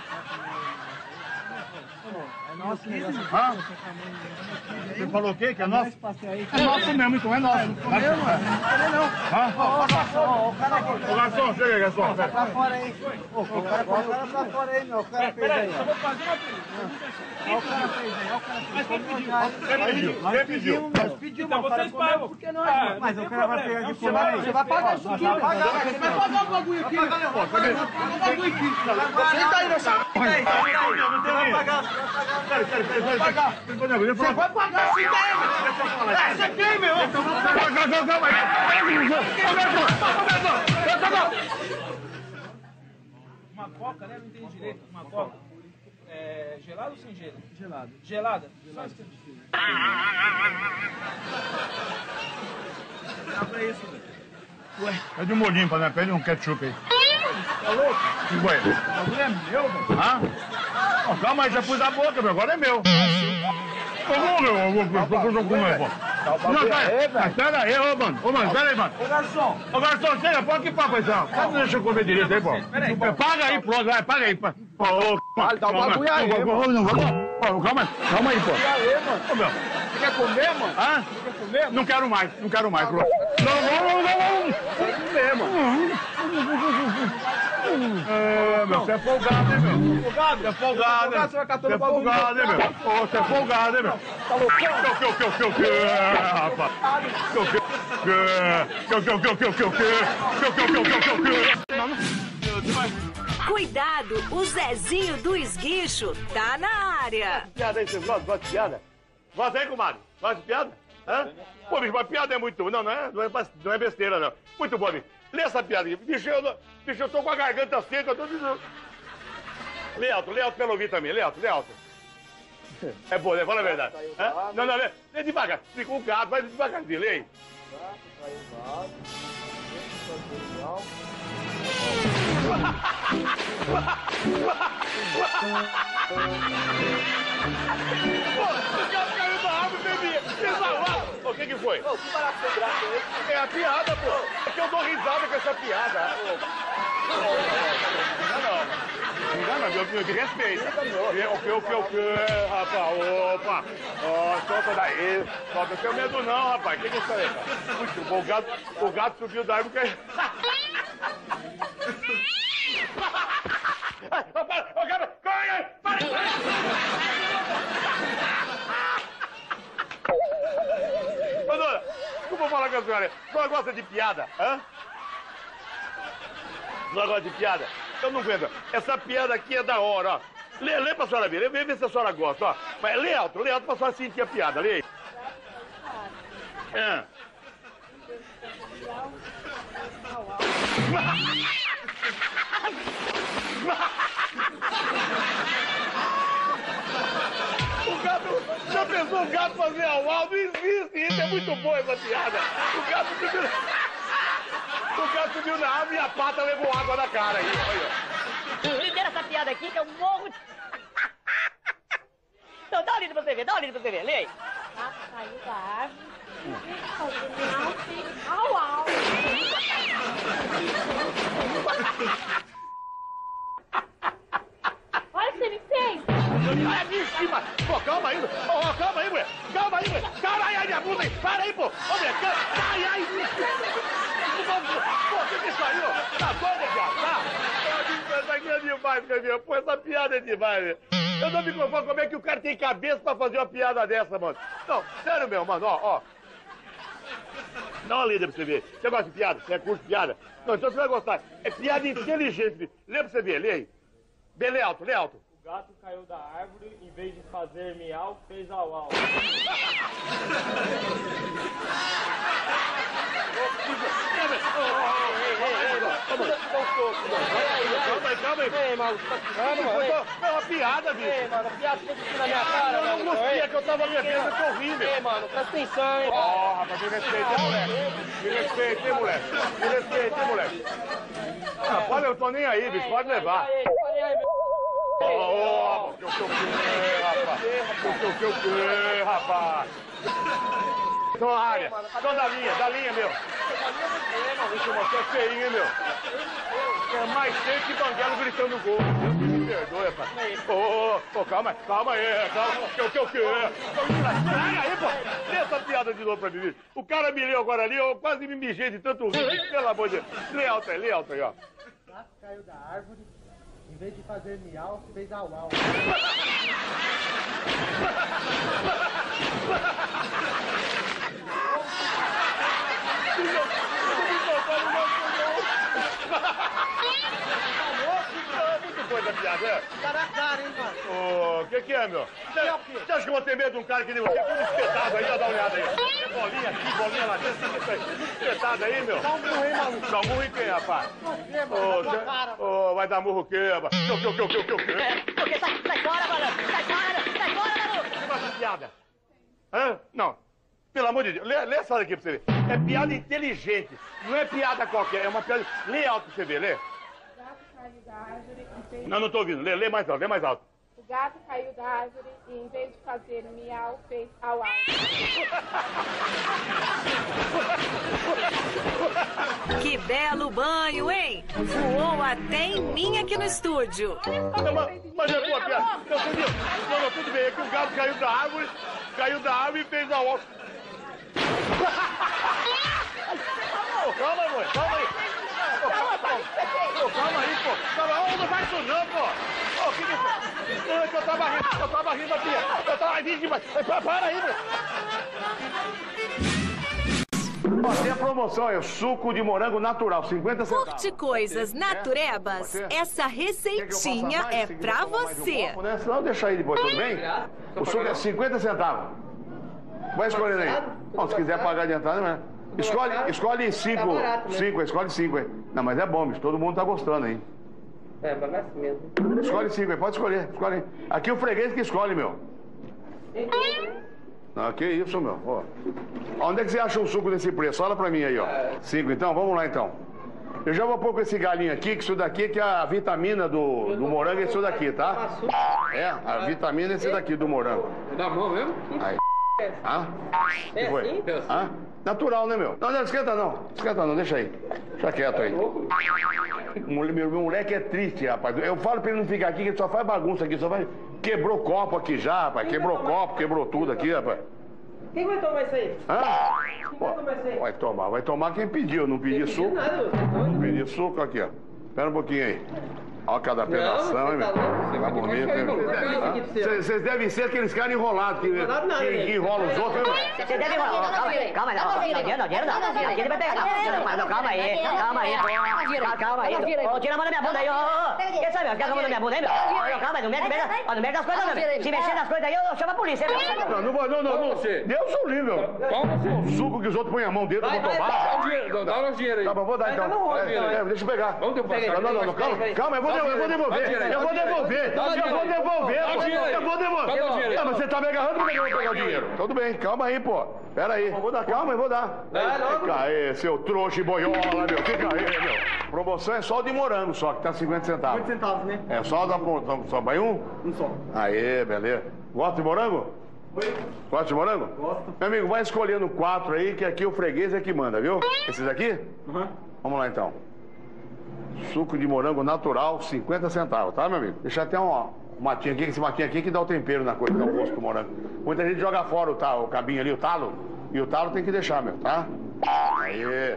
É nosso mesmo. Você falou o quê? Que é nosso? É nosso mesmo, então é nosso. Comeu, mano? Não. Ô, garçom, chega aí, garçom. Pra fora aí. O cara comeu pra fora aí, meu. O cara fez aí. Eu vou fazer uma pergunta. Olha o cara fez aí. Olha o cara fez. Mas Quem pediu? Pediu, então mas o cara vocês comeu, pagam. por que não? Mas o cara vai pegar de fora aí. Você vai pagar isso aqui, velho. Vai pagar o bagulho aqui. Vai pagar o bagulho aqui. Senta aí, meu chapa. Vai pagar. Vai pagar. Você vai pagar sim, velho. É, você quem, meu? Uma coca, né? Não entendi direito. Uma coca. É, gelada ou sem gelo? Gelada. Gelada? Só isso. Dá pra isso, velho. Ué, pede um molhinho pra nós, pede um ketchup aí. Tá louco? Que foi? O bagulho é meu, velho. Hã? Oh, calma aí, já pus a boca, meu, agora é meu. Eu vou comer, pô. Não, pera aí, ô, mano, pera aí, mano. Ô, garçom, chega, pode que papo aí, só. Não deixa eu comer direito aí, pô. Paga aí, pronto, vai, paga aí. Dá o bagulho aí, Calma aí, pô. Ô, meu. Você quer comer, mano? Hã? Quer comer? Não quero mais, pronto. Não. Quer comer, mano. É, meu, você é folgado, hein, meu? Folgado? Você é folgado, hein? Você vai catando Você é folgado, hein, meu? Ô, você é folgado, hein, meu? Tá loucão? Que, rapaz? Cuidado, o Zezinho do Esguicho tá na área. Piada aí, vocês gostam de piada? Gosta aí, comadre? Gosta de piada? Hã? Pô, bicho, mas piada é muito... Não é besteira, não. Muito bom, bicho. Lê essa piada aqui. Bicho, eu tô com a garganta seca, eu tô dizendo... Lê alto pra eu ouvir também. Lê alto. É bom, né? Fala a verdade. Hã? Não, lê devagar. Fica um gato, vai devagarzinho, lê aí. O que foi? Ô, que barato sem graça aí. É a piada, pô. É que eu dou risada com essa piada. Não, meu, de respeito. Rapaz, opa. Ó, solta daí. Solta, não tenho medo não, rapaz. O que é isso aí, cara? Muito bom, o gato subiu da árvore porque... Para! Ô, dona, desculpa falar com a senhora. A senhora gosta de piada, hã? A senhora gosta de piada? Eu não aguento. Essa piada aqui é da hora, ó. Lê pra senhora ver. Vê se a senhora gosta, ó. Mas lê alto pra senhora sentir a piada. Lê aí. O gato... Já pensou o gato fazer au-au? Não existe. Isso é muito bom, essa piada. O gato subiu na árvore e a pata levou água na cara. Aí, olha. Libera essa piada aqui que eu morro de... Então, dá uma lida pra você ver, lê aí. Gato saiu da árvore e fazendo au-au. Olha o que ele fez. demais. Pô, calma aí, calma aí, mulher. Calma aí, mulher. Calma aí, minha bunda aí. Para aí, pô. Ô, mulher, ai. Pô, o que é isso aí, ó? Tá doido, viado? Tá? Essa aqui é demais, meu. Pô, essa piada é demais, velho. Eu não me conformo como é que o cara tem cabeça pra fazer uma piada dessa, mano. Não, sério mesmo, mano, ó. Dá uma lida pra você ver. Você gosta de piada? Você curte piada? Não, então você vai gostar. É piada inteligente. Lê pra você ver, lê aí. Lê alto. O gato caiu da árvore, em vez de fazer miau, fez au-au. Calma aí. Ei, mano, tá tirando, mano? É uma piada, bicho. Ei, mano, a piada que você na minha cara. Não sei, é que eu tava ali atrás, eu tô rindo. Ei, mano, presta atenção, hein. Ó, rapaz, me respeita, hein, moleque. Me respeita, hein, moleque. Ah, pode, eu tô nem aí, bicho, pode levar. Ó, o que, rapaz? Então, a área. Então, da linha, meu. Deixa você é feinho, hein, meu. É mais feio que banguelo gritando gol. Deus me perdoe, rapaz. Ô, calma aí, o que? Sai aí, pô. Lê essa piada de novo pra mim. O cara me leu agora ali, eu quase me mijei de tanto rir. Pelo amor de Deus. Lê alto aí, ó. O gato caiu da árvore, em vez de fazer miau, fez au-au. Muito coisa, piada, é? Cara, hein, mano? Ô, que é, meu? Você acha que eu vou ter medo de um cara que nem você? Tudo espetado aí, dá uma olhada aí. Tem bolinha aqui, bolinha lá dentro, tudo isso aí. Tudo espetado aí, meu. Dá um murro aí, maluco. Dá um murro em quem, rapaz? Ô, vai dar murro o quê, rapaz? O quê? Porque sai fora, malandro. Sai fora, maluco. Você gosta de piada? Hã? Não. Pelo amor de Deus, lê essa daqui pra você ver. É piada inteligente, não é piada qualquer, é uma piada... Lê alto pra você ver, lê. O gato caiu da árvore e fez... Não tô ouvindo, lê mais alto. O gato caiu da árvore e, em vez de fazer miau, fez au-au. Que belo banho, hein? Voou até em mim aqui no estúdio. Mas é tua piada. Não, tudo bem, é que o gato caiu da árvore e fez au-au. Calma, amor, calma aí. Calma aí, pô. Calma, não vai isso não, pô. O que é isso? Não, é que eu tava rindo aqui. Eu tava rindo demais. Para aí, meu. Ó, tem a promoção, é o suco de morango natural, 50 centavos. Curte coisas naturebas? Essa receitinha é pra você. Senão deixa aí depois, tudo bem? O suco é 50 centavos. Vai escolhendo aí. Bom, se quiser pagar de entrada, né? Escolhe 5. Escolhe 5, hein? Não, mas é bom, bicho. Todo mundo tá gostando, hein? É, mas é assim mesmo. Escolhe 5 aí, pode escolher. Escolhe. Aqui o freguês que escolhe, meu. Não, que isso, meu. Ó. Onde é que você acha um suco desse preço? Olha pra mim aí, ó. 5, então? Vamos lá, então. Eu já vou pôr com esse galinho aqui, que isso daqui que é a vitamina do morango, é isso daqui, tá? É, a vitamina é esse daqui do morango. Da mão mesmo? Aí. Hã? Que foi? Hã? Natural, né, meu? Não, esquenta não, deixa aí. Deixa quieto aí. Meu moleque é triste, rapaz. Eu falo pra ele não ficar aqui, que ele só faz bagunça aqui, quebrou copo aqui já, rapaz. Quebrou copo, quebrou tudo aqui, rapaz. Quem vai tomar isso aí? Hã? Quem vai tomar isso aí? Vai tomar quem pediu, não pedi suco. Não pedi suco aqui, ó. Espera um pouquinho aí. Olha cada pedação, hein, meu? Tá bonito, né? Vocês devem ser aqueles caras enrolados que enrolam os outros, né? Você deve enrolar. Calma aí, não. Dinheiro não. Aqui ele vai pegar. Não, calma aí. Calma aí. Ô, tira a mão da minha bunda aí, ô. Quem sabe, fica com a mão da minha bunda aí, meu? Calma aí, não mexe das coisas, não, meu. Se mexer nas coisas aí, eu chamo a polícia, meu. Não vou, não. Deus o livre, meu. O suco que os outros põem a mão dentro, eu vou tomar. Dá o nosso dinheiro aí. Tá bom, vou dar então. Deixa eu pegar. Não, calma, eu vou devolver. Eu vou devolver. Não, mas você tá me agarrando, como é que eu vou pegar o dinheiro? Tudo bem, calma aí, pô. Pera aí. Calma, eu vou dar. Fica aí, seu trouxa e boiola, meu. Fica aí, meu. Promoção é só o de morango, só, que tá 50 centavos. 50 centavos, né? É só da promoção. Só vai um? Um só. Aê, beleza. Gosta de morango? Oi. Gosta de morango? Gosto. Meu amigo, vai escolhendo 4 aí, que aqui o freguês é que manda, viu? Esses aqui? Uhum. Vamos lá, então. Suco de morango natural, 50 centavos, tá, meu amigo? Deixa até O matinho aqui, esse matinho aqui que dá o tempero na coisa, dá o gosto do morango. Muita gente joga fora o cabinho ali, o talo. E o talo tem que deixar, meu, tá? Aí.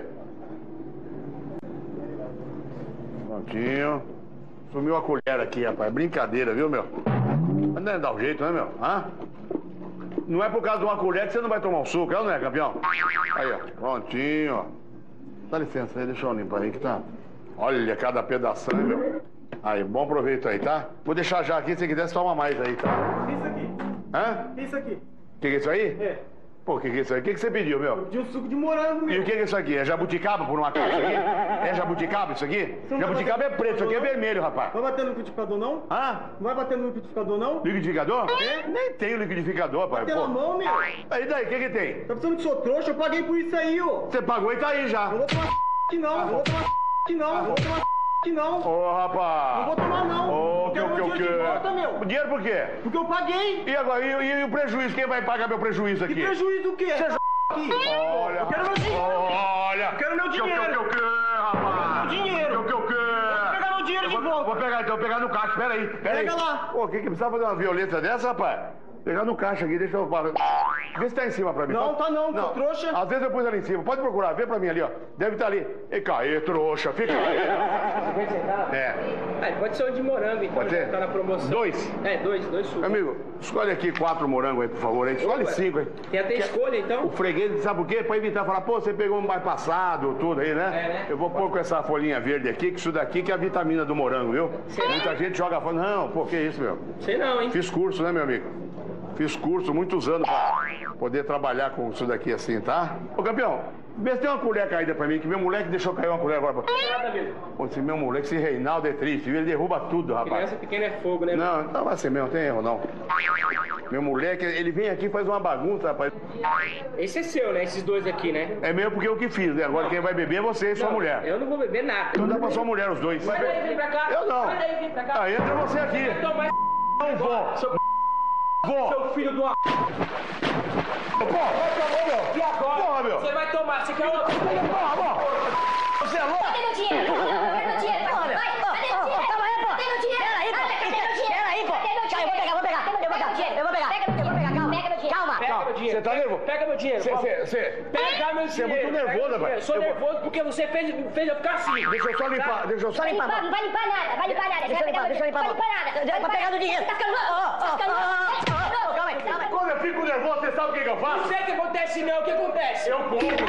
Prontinho. Sumiu a colher aqui, rapaz. Brincadeira, viu, meu? Mas não é dar o jeito, né, meu? Hã? Não é por causa de uma colher que você não vai tomar um suco, não é, campeão? Aí, ó. Prontinho, ó. Dá licença aí, deixa eu limpar aí que tá. Olha cada pedação, meu. Aí, bom proveito aí, tá? Vou deixar já aqui, se quiser, você toma mais aí, tá? Isso aqui. Hã? Isso aqui. O que é isso aí? É. Pô, o que é isso aí? O que você pediu, meu? Eu pedi um suco de morango, meu. E o que é isso aqui? É jabuticaba por uma caixa isso aqui? É jabuticaba isso aqui? Jabuticaba é preto, isso aqui é vermelho, rapaz. Vai bater no liquidificador, não? Hã? Não vai bater no liquidificador, não? Liquidificador? É? Nem tem o liquidificador, pai. Bateu na mão, meu. Aí daí, o que tem? Tá pensando que sou trouxa? Eu paguei por isso aí, ó. Você pagou e tá aí já. Não vou tomar que não. Não vou tomar que não. Não vou tomar que não. Ô, rapaz. Não vou tomar, não. Ô, que de volta, meu. O dinheiro por quê? Porque eu paguei. E agora, e o prejuízo? Quem vai pagar meu prejuízo aqui? Que prejuízo do quê? Você aqui. Olha, eu quero meu dinheiro. Olha. Eu quero meu dinheiro. Que, rapaz? Meu dinheiro. Que. Vou pegar meu dinheiro de volta. Vou pegar, então, pegar no caixa, pera aí. Pega lá. Pô, que precisava fazer uma violência dessa, rapaz? Pegar no caixa aqui, deixa eu... Vê se tá em cima pra mim. Não, tá não, trouxa. Às vezes eu pus ali em cima. Pode procurar, vê pra mim ali, ó. Deve estar ali. E caê, trouxa. Fica aí. É. Pode ser o de morango, então. Pode ser? Tá na promoção. Dois? É, dois sucos. Amigo, escolhe aqui 4 morangos aí, por favor. Aí. Escolhe 5 aí. Tem até escolha, então? O freguês, sabe por quê? Pra evitar falar, pô, você pegou um mais passado, tudo aí, né? É, né? Eu vou pôr com essa folhinha verde aqui, que isso daqui que é a vitamina do morango, viu? Muita gente joga fora. Não, pô, que isso, meu? Sei não, hein? Fiz curso, né, meu amigo? Fiz curso muitos anos pra poder trabalhar com isso daqui assim, tá? Ô, campeão, vê se tem uma colher caída pra mim, que meu moleque deixou cair uma colher agora. Nada, amigo. Pô, esse meu moleque, esse Reinaldo é triste, viu? Ele derruba tudo, rapaz. Criança pequena é fogo, né? Não, não vai ser mesmo, não tem erro, não. Meu moleque, ele vem aqui e faz uma bagunça, rapaz. Esse é seu, né? Esses dois aqui, né? É mesmo porque eu que fiz, né? Agora quem vai beber é você e sua mulher. Eu não vou beber nada. Então dá pra sua mulher os dois. Sai daí, vem pra cá. Eu não. Sai daí, vem pra cá. Ah, entra você aqui. Toma Não vou. Seu filho do... Porra, E agora? Porra, meu. Você vai tomar. Você quer uma... Porra. Você é louco? Cadê meu dinheiro? Cadê meu dinheiro? Calma aí, pô. Cadê meu dinheiro? Peraí, pô. Eu vou pegar. Calma. Pega meu dinheiro. Você tá nervoso? Pega meu dinheiro. Pega meu dinheiro. Você é muito nervoso, rapaz. Eu sou nervoso porque você fez eu ficar assim. Deixa eu só limpar. Deixa eu só limpar. Não vai limpar nada. Deixa eu limpar. Vai limpar nada. Vai pegar do dinheiro. Tá ficando... Calma aí. Quando eu fico nervoso, você sabe o que eu faço? Não sei o que acontece não. O que acontece? Eu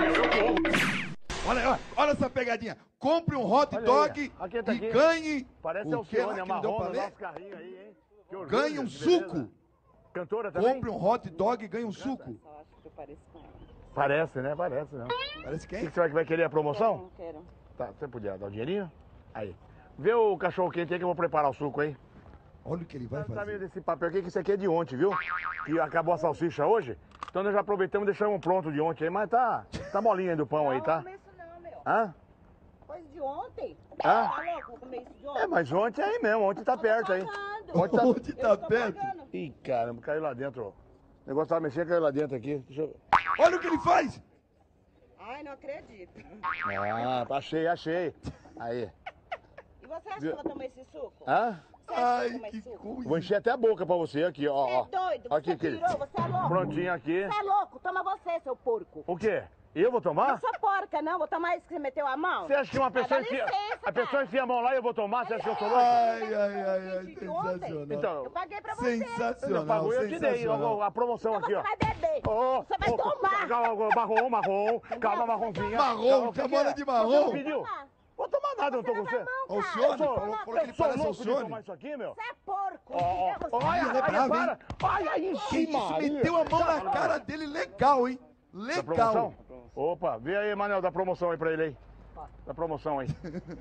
corro. Olha essa pegadinha. Compre um hot dog aqui, tá e aqui. ganhe... Parece o quê? Alcione, Que não deu pra amarrou no ler? nosso carrinho aí, hein? Que orgulho, Ganhe um que beleza. suco. Cantora também? Compre um hot dog e ganhe um suco. Acho que eu pareço com ela. Parece, né? Parece, né? Parece O quem? que você vai querer a promoção? Não quero. Tá, você podia dar o dinheirinho? Aí. Vê o cachorro quente aí que eu vou preparar o suco aí. Olha o que ele vai Tá vendo fazer. esse papel aqui, que isso aqui é de ontem, viu? Que acabou a salsicha hoje. Então nós já aproveitamos e deixamos pronto de ontem aí, mas tá molinha aí do pão aí, tá? Não comer isso não, meu. Hã? Coisa de ontem. Hã? Tá louco? Vou comer isso de ontem. É, mas ontem é aí mesmo, ontem tá perto aí. Ontem tá perto. Ih, caramba, caiu lá dentro, ó. O negócio tava mexendo, caiu lá dentro aqui. Deixa eu... Olha o que ele faz. Ai, não acredito. Ah, achei. Aí. E você acha que eu vou tomar esse suco? Hã? Você acha que eu vou tomar esse suco? Vou encher até a boca pra você aqui, ó. Você ó. é doido? Aqui, Você querido. pirou? Você é louco? Prontinho aqui. Você é louco? Toma você, seu porco. O quê? Eu vou tomar? Eu sou porca, não. Vou tomar isso que você meteu a mão. Você acha que uma pessoa Dá enfia... licença, A pessoa enfia a mão lá e eu vou tomar? Você acha que eu sou louco? Ai, sensacional. Então, Eu paguei pra você. Sensacional, eu pago, eu te dei sensacional. a promoção aqui, ó. Você vai beber. Ô, Você vai tomar. Marrom. Calma, marronzinha. Marrom, O que chamou ela é? de Você marrom. não pediu? Vou tomar nada, eu não tô com você. Alcione, falou que ele Eu sou parece louco de Alcione. tomar isso aqui, meu. Você é porco. Ai, Ele é bravo, hein? Ai, Que isso, meteu a mão na cara dele legal, hein? Da Legal. promoção? Opa, vê aí, Manel, dá promoção aí pra ele aí. Dá promoção aí.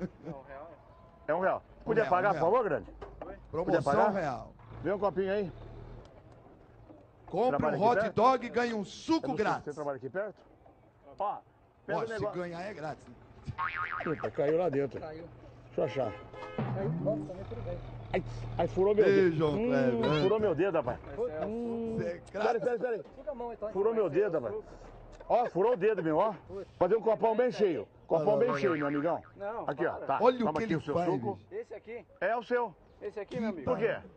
É R$1. Podia R$1, pagar, R$1. por favor, grande? Promoção pagar? real. Vê um copinho aí. Compre Trabalha um aqui hot perto? dog e ganhe um suco Você grátis. trabalha aqui perto? Ó, pega Ó, o se negócio. ganhar é grátis. Eita, caiu lá dentro. Caiu. Deixa eu achar. Caiu, bom, também tudo bem. Ai, furou meu Ei, dedo. João Kleber. Furou meu dedo, rapaz. Você é Peraí, grátis. peraí. Fica a mão então. Furou meu dedo, rapaz. Ó, furou o dedo, meu, ó. Fazer um copão bem cheio. Copão bem cheio, meu amigão. Não, Aqui, ó. para. Tá. Olha o Toma que aqui ele o seu faz, suco. Esse aqui? É o seu. Esse aqui, meu amigo. Por quê?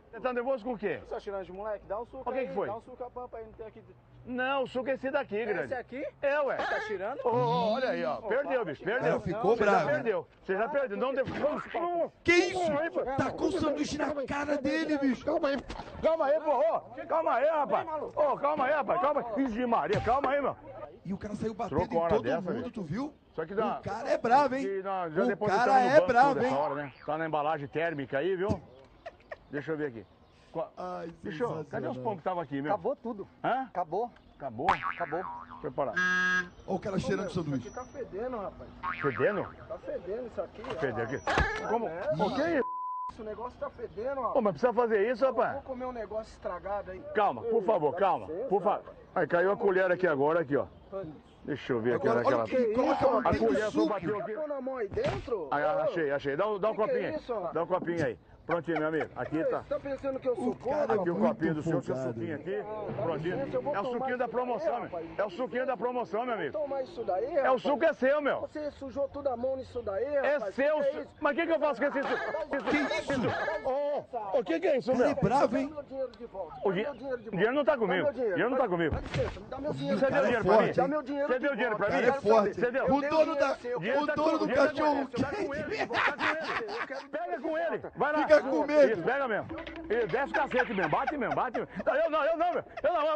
Você tá nervoso com o quê? Você tá tirando de moleque? Dá um suco O que aí. que foi? Dá um suco a pampa aí, não tem aqui. Não, o suco é esse daqui, grande. Esse aqui? É, ué. Você tá tirando? Olha aí, ó. Perdeu, bicho. Perdeu. Ela ficou Você brava. já perdeu. Você já perdeu. Não deu. Que isso? Tá com o sanduíche na cara dele, bicho. Calma aí, pô. Ô, calma aí, rapaz. Ô, calma aí, rapaz. Calma aí. Ixi, Maria, calma aí, meu. E o cara saiu batendo Trocou em hora todo dessa, mundo, gente. tu viu? Só que dá. O cara é bravo, hein? Já O depositamos cara no é banco bravo, tudo essa hein? hora, né? Tá na embalagem térmica aí, viu? Deixa eu ver aqui. Ai, Bicho, cadê os pão que estavam aqui, meu? Acabou tudo. Hã? Acabou. Acabou? Acabou. Preparar. Olha o cara cheirando de sanduíche. Isso aqui tá fedendo, rapaz. Fedendo? Tá fedendo isso aqui. Fedendo aqui. Como? O que é isso? O negócio tá fedendo, ó. Pô, mas precisa fazer isso, rapaz? Vou comer um negócio estragado aí. Calma, por favor, calma. Por favor. Aí caiu a colher aqui agora, aqui, ó. Deixa eu ver aqui Agora, olha naquela. que ele coloca a A manteiga colher no só suco. bateu aqui. Tá na mão aí dentro? Aí, achei. Dá um Que copinho é aí. isso, ó? Dá um copinho aí. Prontinho, meu amigo. Aqui tá. Você tá pensando que eu sou cara contra? Aqui o muito copinho do senhor, seu folgado. suquinho aqui. dá Prontinho. licença, eu vou É o tomar suquinho da isso promoção, daí, meu. rapaz. É o suquinho da promoção, meu amigo. Tomar isso daí, É o rapaz. suco é seu, meu. Você sujou toda a mão nisso daí, É rapaz? seu. Que é isso? Mas o que eu faço com esse suco? Que isso? O que é isso, Ele é meu? bravo, hein? Dá meu dinheiro de volta. O Dá meu dinheiro de o volta. dinheiro não tá Dá comigo. meu O dinheiro não tá comigo. Dá licença, me dá meu dinheiro. Você deu cara é dinheiro pra mim? forte, Dá meu dinheiro Você de deu dinheiro pra volta. mim? O cara é forte. Você deu? O dono da, Dinheiro o tá dono com- do dinheiro tá cachorro com- tá com ele, tá com ele. Pega com ele. Vai lá. Fica com medo. Isso, pega mesmo. Ele desce o cacete mesmo. Bate mesmo, bate mesmo. Não, eu não, meu. Eu não.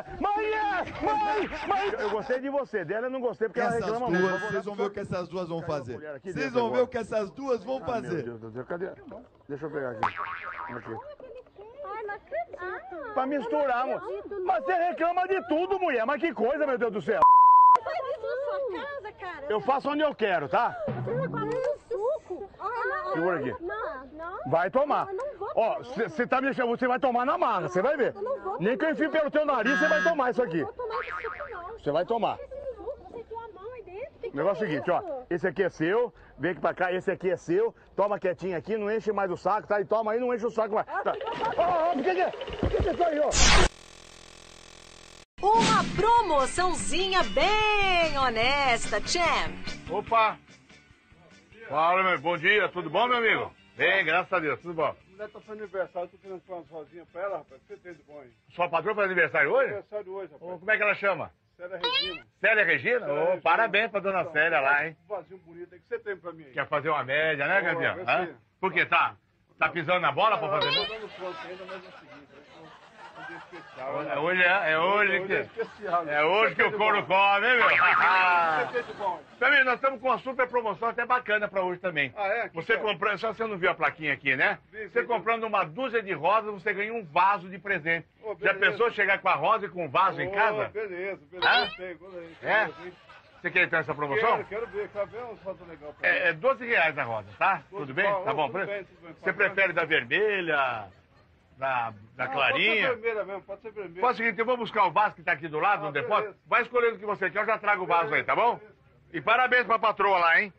Mãe. Eu gostei de você. Dela eu não gostei porque ela Essas reclama muito. duas, vocês vão ver o que essas duas vão fazer. colher aqui Vocês dentro vão ver agora. o que essas duas vão Meu fazer. Deus do céu. Cadê? Deixa eu pegar aqui. Aqui. Ai, não acredito. Pra misturar, amor. Mas você reclama de tudo, mulher. Mas que coisa, meu Deus do céu. Faz isso na sua casa, cara. Eu faço onde eu quero, tá? Você tá fazendo suco. Segura aqui. Não. Vai tomar. Eu não vou Ó, tomar. você tá me deixando, você vai tomar na marra, você vai ver. Eu não vou Nem que eu enfio pelo teu nariz, você vai tomar isso aqui. Eu não vou tomar esse suco, não. Você vai tomar. Esse suco, você enfiou a mão aí dentro. Que O negócio é o seguinte, ó. Esse aqui é seu, vem aqui pra cá, esse aqui é seu. Toma quietinho aqui, não enche mais o saco, tá? E toma aí, não enche o saco mais. Tá. Ó, o que é isso aí, ó? Uma promoçãozinha bem honesta, champ. Opa! Fala, meu. Bom dia, tudo bom, meu amigo? Bem, graças a Deus, tudo bom. A mulher tá fazendo aniversário, tô querendo fazer uma sozinha pra ela, rapaz. O que você tem de bom aí? Sua patroa faz aniversário hoje? Aniversário hoje, rapaz. Ô, como é que ela chama? Célia Regina. Célia Regina? Célia Ô, Regina. parabéns pra dona Então, Célia lá, hein? Um vasinho bonito aí. O que você tem pra mim aí? Quer fazer uma média, né, Ô, campeão? vê Hã? se- Por quê? Tá pisando na bola pra fazer Não, média? tô dando pronto ainda, mas é o seguinte, um dia especial. né? Hoje Hoje que... é especial. É hoje que o couro come, hein, meu? O que você tem de bom? Também, nós estamos com uma super promoção até bacana pra hoje também. Ah, é? Que Você que é? comprando, só você não viu a plaquinha aqui, né? Vi, Você vi. comprando uma dúzia de rosas, você ganha um vaso de presente. Ô, Já beleza. pensou chegar com a rosa e com um vaso em casa? Beleza. Hã? Gostei, gostei. É? Você quer entrar nessa promoção? Quero ver umas fotos legais pra É R$12 a rosa, tá? Tudo bem? Tá bom? Tudo bem. Você prefere da vermelha, da clarinha? Pode ser vermelha mesmo, pode ser vermelha. Faz o seguinte, eu vou buscar o vaso que tá aqui do lado, no depósito. beleza. Vai escolhendo o que você quer, eu já trago o vaso aí, tá bom? E parabéns pra patroa lá, hein?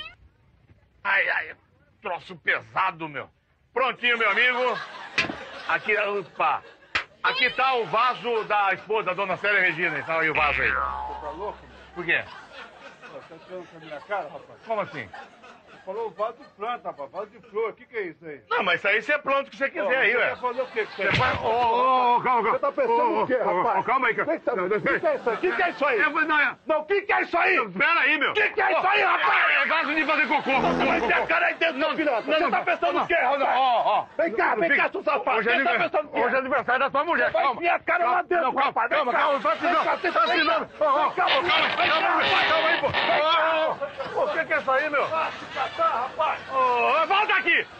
Ai, troço pesado, meu. Prontinho, meu amigo. Aqui, opa. Aqui tá o vaso da esposa, da dona Célia Regina. Tá aí o vaso aí. Você tá louco? Por quê? Pô, tá tirando com a minha cara, rapaz? Como assim? Você falou vaso de planta, rapaz, vaso de flor. O que é isso aí? Não, mas isso aí você é pronto o que você quiser aí, Você ué. quer fazer o quê? Você vai... calma. Você tá pensando o quê, rapaz? Calma aí, cara. O que é isso aí? O que é isso aí? Não, o que é isso aí? Pera aí, meu. O que é isso aí, rapaz? É vaso de fazer cocô. Vai ter a cara aí dentro, não, filhote. Você tá pensando o quê, rapaz? Vem cá, seu safado. Hoje é aniversário da tua mulher. Vai Calma. enfiar a cara lá dentro, Calma, rapaz. calma. Tá assinando. Calma aí, pô. O que é isso aí, meu? Rapaz. Volta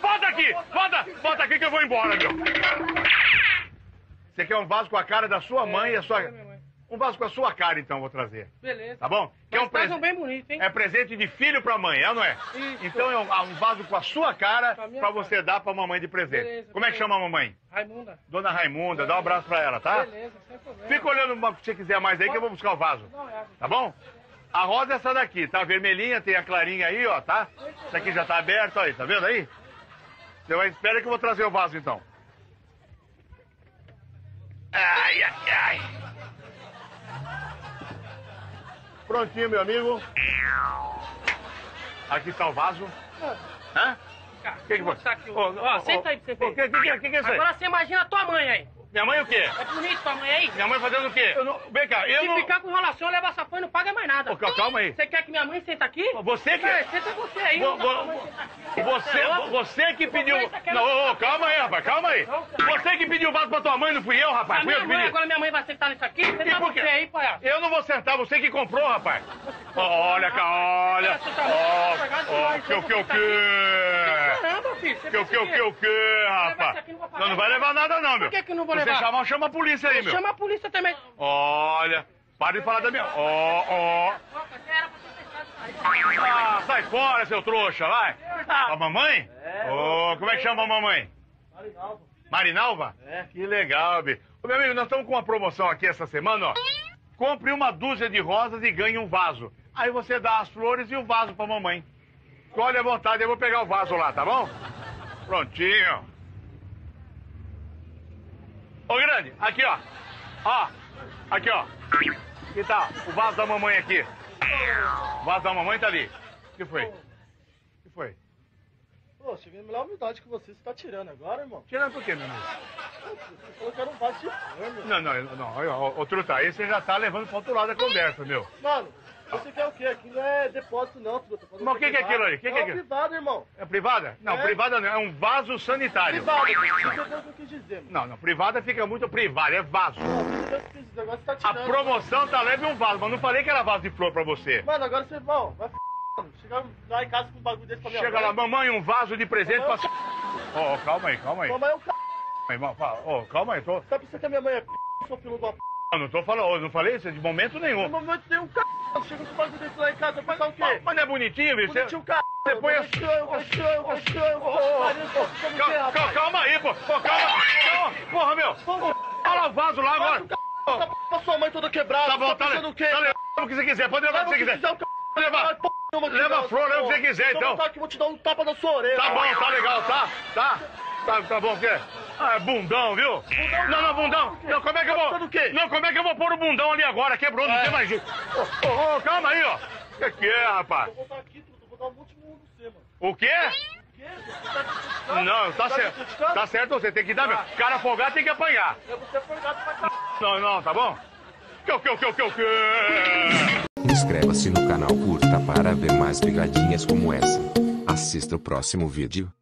aqui que eu vou embora, meu. Você quer um vaso com a cara da sua mãe e a sua... Um vaso com a sua cara, então, vou trazer. Beleza. Tá bom? Mas faz um bem bonito, hein? É presente de filho pra mãe, é ou não é? Isso. Então é um vaso com a sua cara Com a minha pra cara. você dar pra mamãe de presente. Beleza, Como é que chama a mamãe? Raimunda. Dona Raimunda, dá um abraço pra ela, tá? Beleza, sem problema. Fica olhando o que você quiser mais aí que eu vou buscar o vaso. Tá bom? A rosa é essa daqui, tá? A vermelhinha, tem a clarinha aí, ó, tá? Isso aqui já tá aberto aí, tá vendo aí? Você vai, espera que eu vou trazer o vaso então. Ai. Prontinho, meu amigo. Aqui está o vaso. Hã? cá. Que foi? Vou mostrar aqui. Ó, senta aí pra você ver. O que é isso aí? Agora você imagina a tua mãe aí. Minha mãe o quê? É bonito tua mãe aí? Minha mãe fazendo o quê? Vem cá, eu Se não... ficar com enrolação, leva essa fã e não paga mais nada. Ô, calma aí. Você quer que minha mãe senta aqui? Você que... Senta você aí. Você que pediu... Não, calma aí, rapaz, calma aí. Você que pediu o vaso pra tua mãe, não fui eu, rapaz. Fui eu que pedi. Agora minha mãe vai sentar nisso aqui? Senta você aí, palhaço. Eu não vou sentar, você que comprou, rapaz. Olha, cara, olha. O que? Caramba, filho. O que, rapaz? Não vai levar nada não, meu. Por que não vou levar? Você chamar, chama a polícia aí, meu. Chama a polícia também. Olha, para de falar da minha... Sai fora, seu trouxa, vai. A mamãe? Como é que chama a mamãe? Marinalva. Marinalva? Que legal, bicho. Meu amigo, nós estamos com uma promoção aqui essa semana, ó. Compre uma dúzia de rosas e ganhe um vaso. Aí você dá as flores e o vaso pra mamãe. Escolhe à vontade, eu vou pegar o vaso lá, tá bom? Prontinho. Ô, grande, aqui, ó. Ó, aqui, ó. Que tal? O vaso da mamãe aqui. O vaso da mamãe tá ali. O que foi? O que foi? Pô, cheguei na melhor humildade que você tá tirando agora, irmão. Tirando por quê, meu amigo? Você falou que era um vaso de flor, meu. Não. Ô, Truta, aí você já tá levando pro outro lado da conversa, meu. Mano, você quer o quê? Aqui não é depósito, não, Truta. Mas o que é aquilo ali? O que é aquilo? É privada, irmão. É privada? Não, privada não. É um vaso sanitário. Privada, você entendeu o que eu quis dizer, mano. Não, privada fica muito privada, é vaso. Não, você entendeu o que eu quis dizer, agora você tá A tirando. promoção tá leve um vaso, mas não falei que era vaso de flor pra você. Mano, agora você vai chegar lá em casa com um bagulho desse pra minha mãe. Chega lá, mamãe, um vaso de presente pra... Ó, calma aí. Mamãe é um c... Ó, calma aí, tô... Sabe por que a minha mãe é p... seu filho do p... Não tô falando, eu não falei isso de momento nenhum. No momento nenhum, c... Chega com um bagulho desse lá em casa, vai pensar o quê? Mas não é bonitinho, bicho? Bonitinho, c... Depois é estranho. Calma aí, pô. Calma. Porra, meu. Olha o vaso lá agora. Tá sua mãe toda quebrada. Tá bom, tá pensando o quê? levando o que você quiser. Pode levar o que você quiser. Leva a flor, leva o que você quiser, então. Vou te dar um tapa na sua orelha. Tá bom, tá legal, tá bom, o quê? Ah, é bundão, viu? Não, bundão. Não, como é que eu vou... Não, como é que eu vou pôr o bundão ali agora? Quebrou, não tem mais jeito. Calma aí, ó. O que é, rapaz? Eu vou voltar aqui, vou dar um monte de murro no você, mano. O quê? Não, tá certo. Tá certo, você tem que dar, meu. Cara afogado tem que apanhar. Eu vou ser afogado pra cá. Não, tá bom? Inscreva-se no canal, curta para ver mais pegadinhas como essa. Assista o próximo vídeo.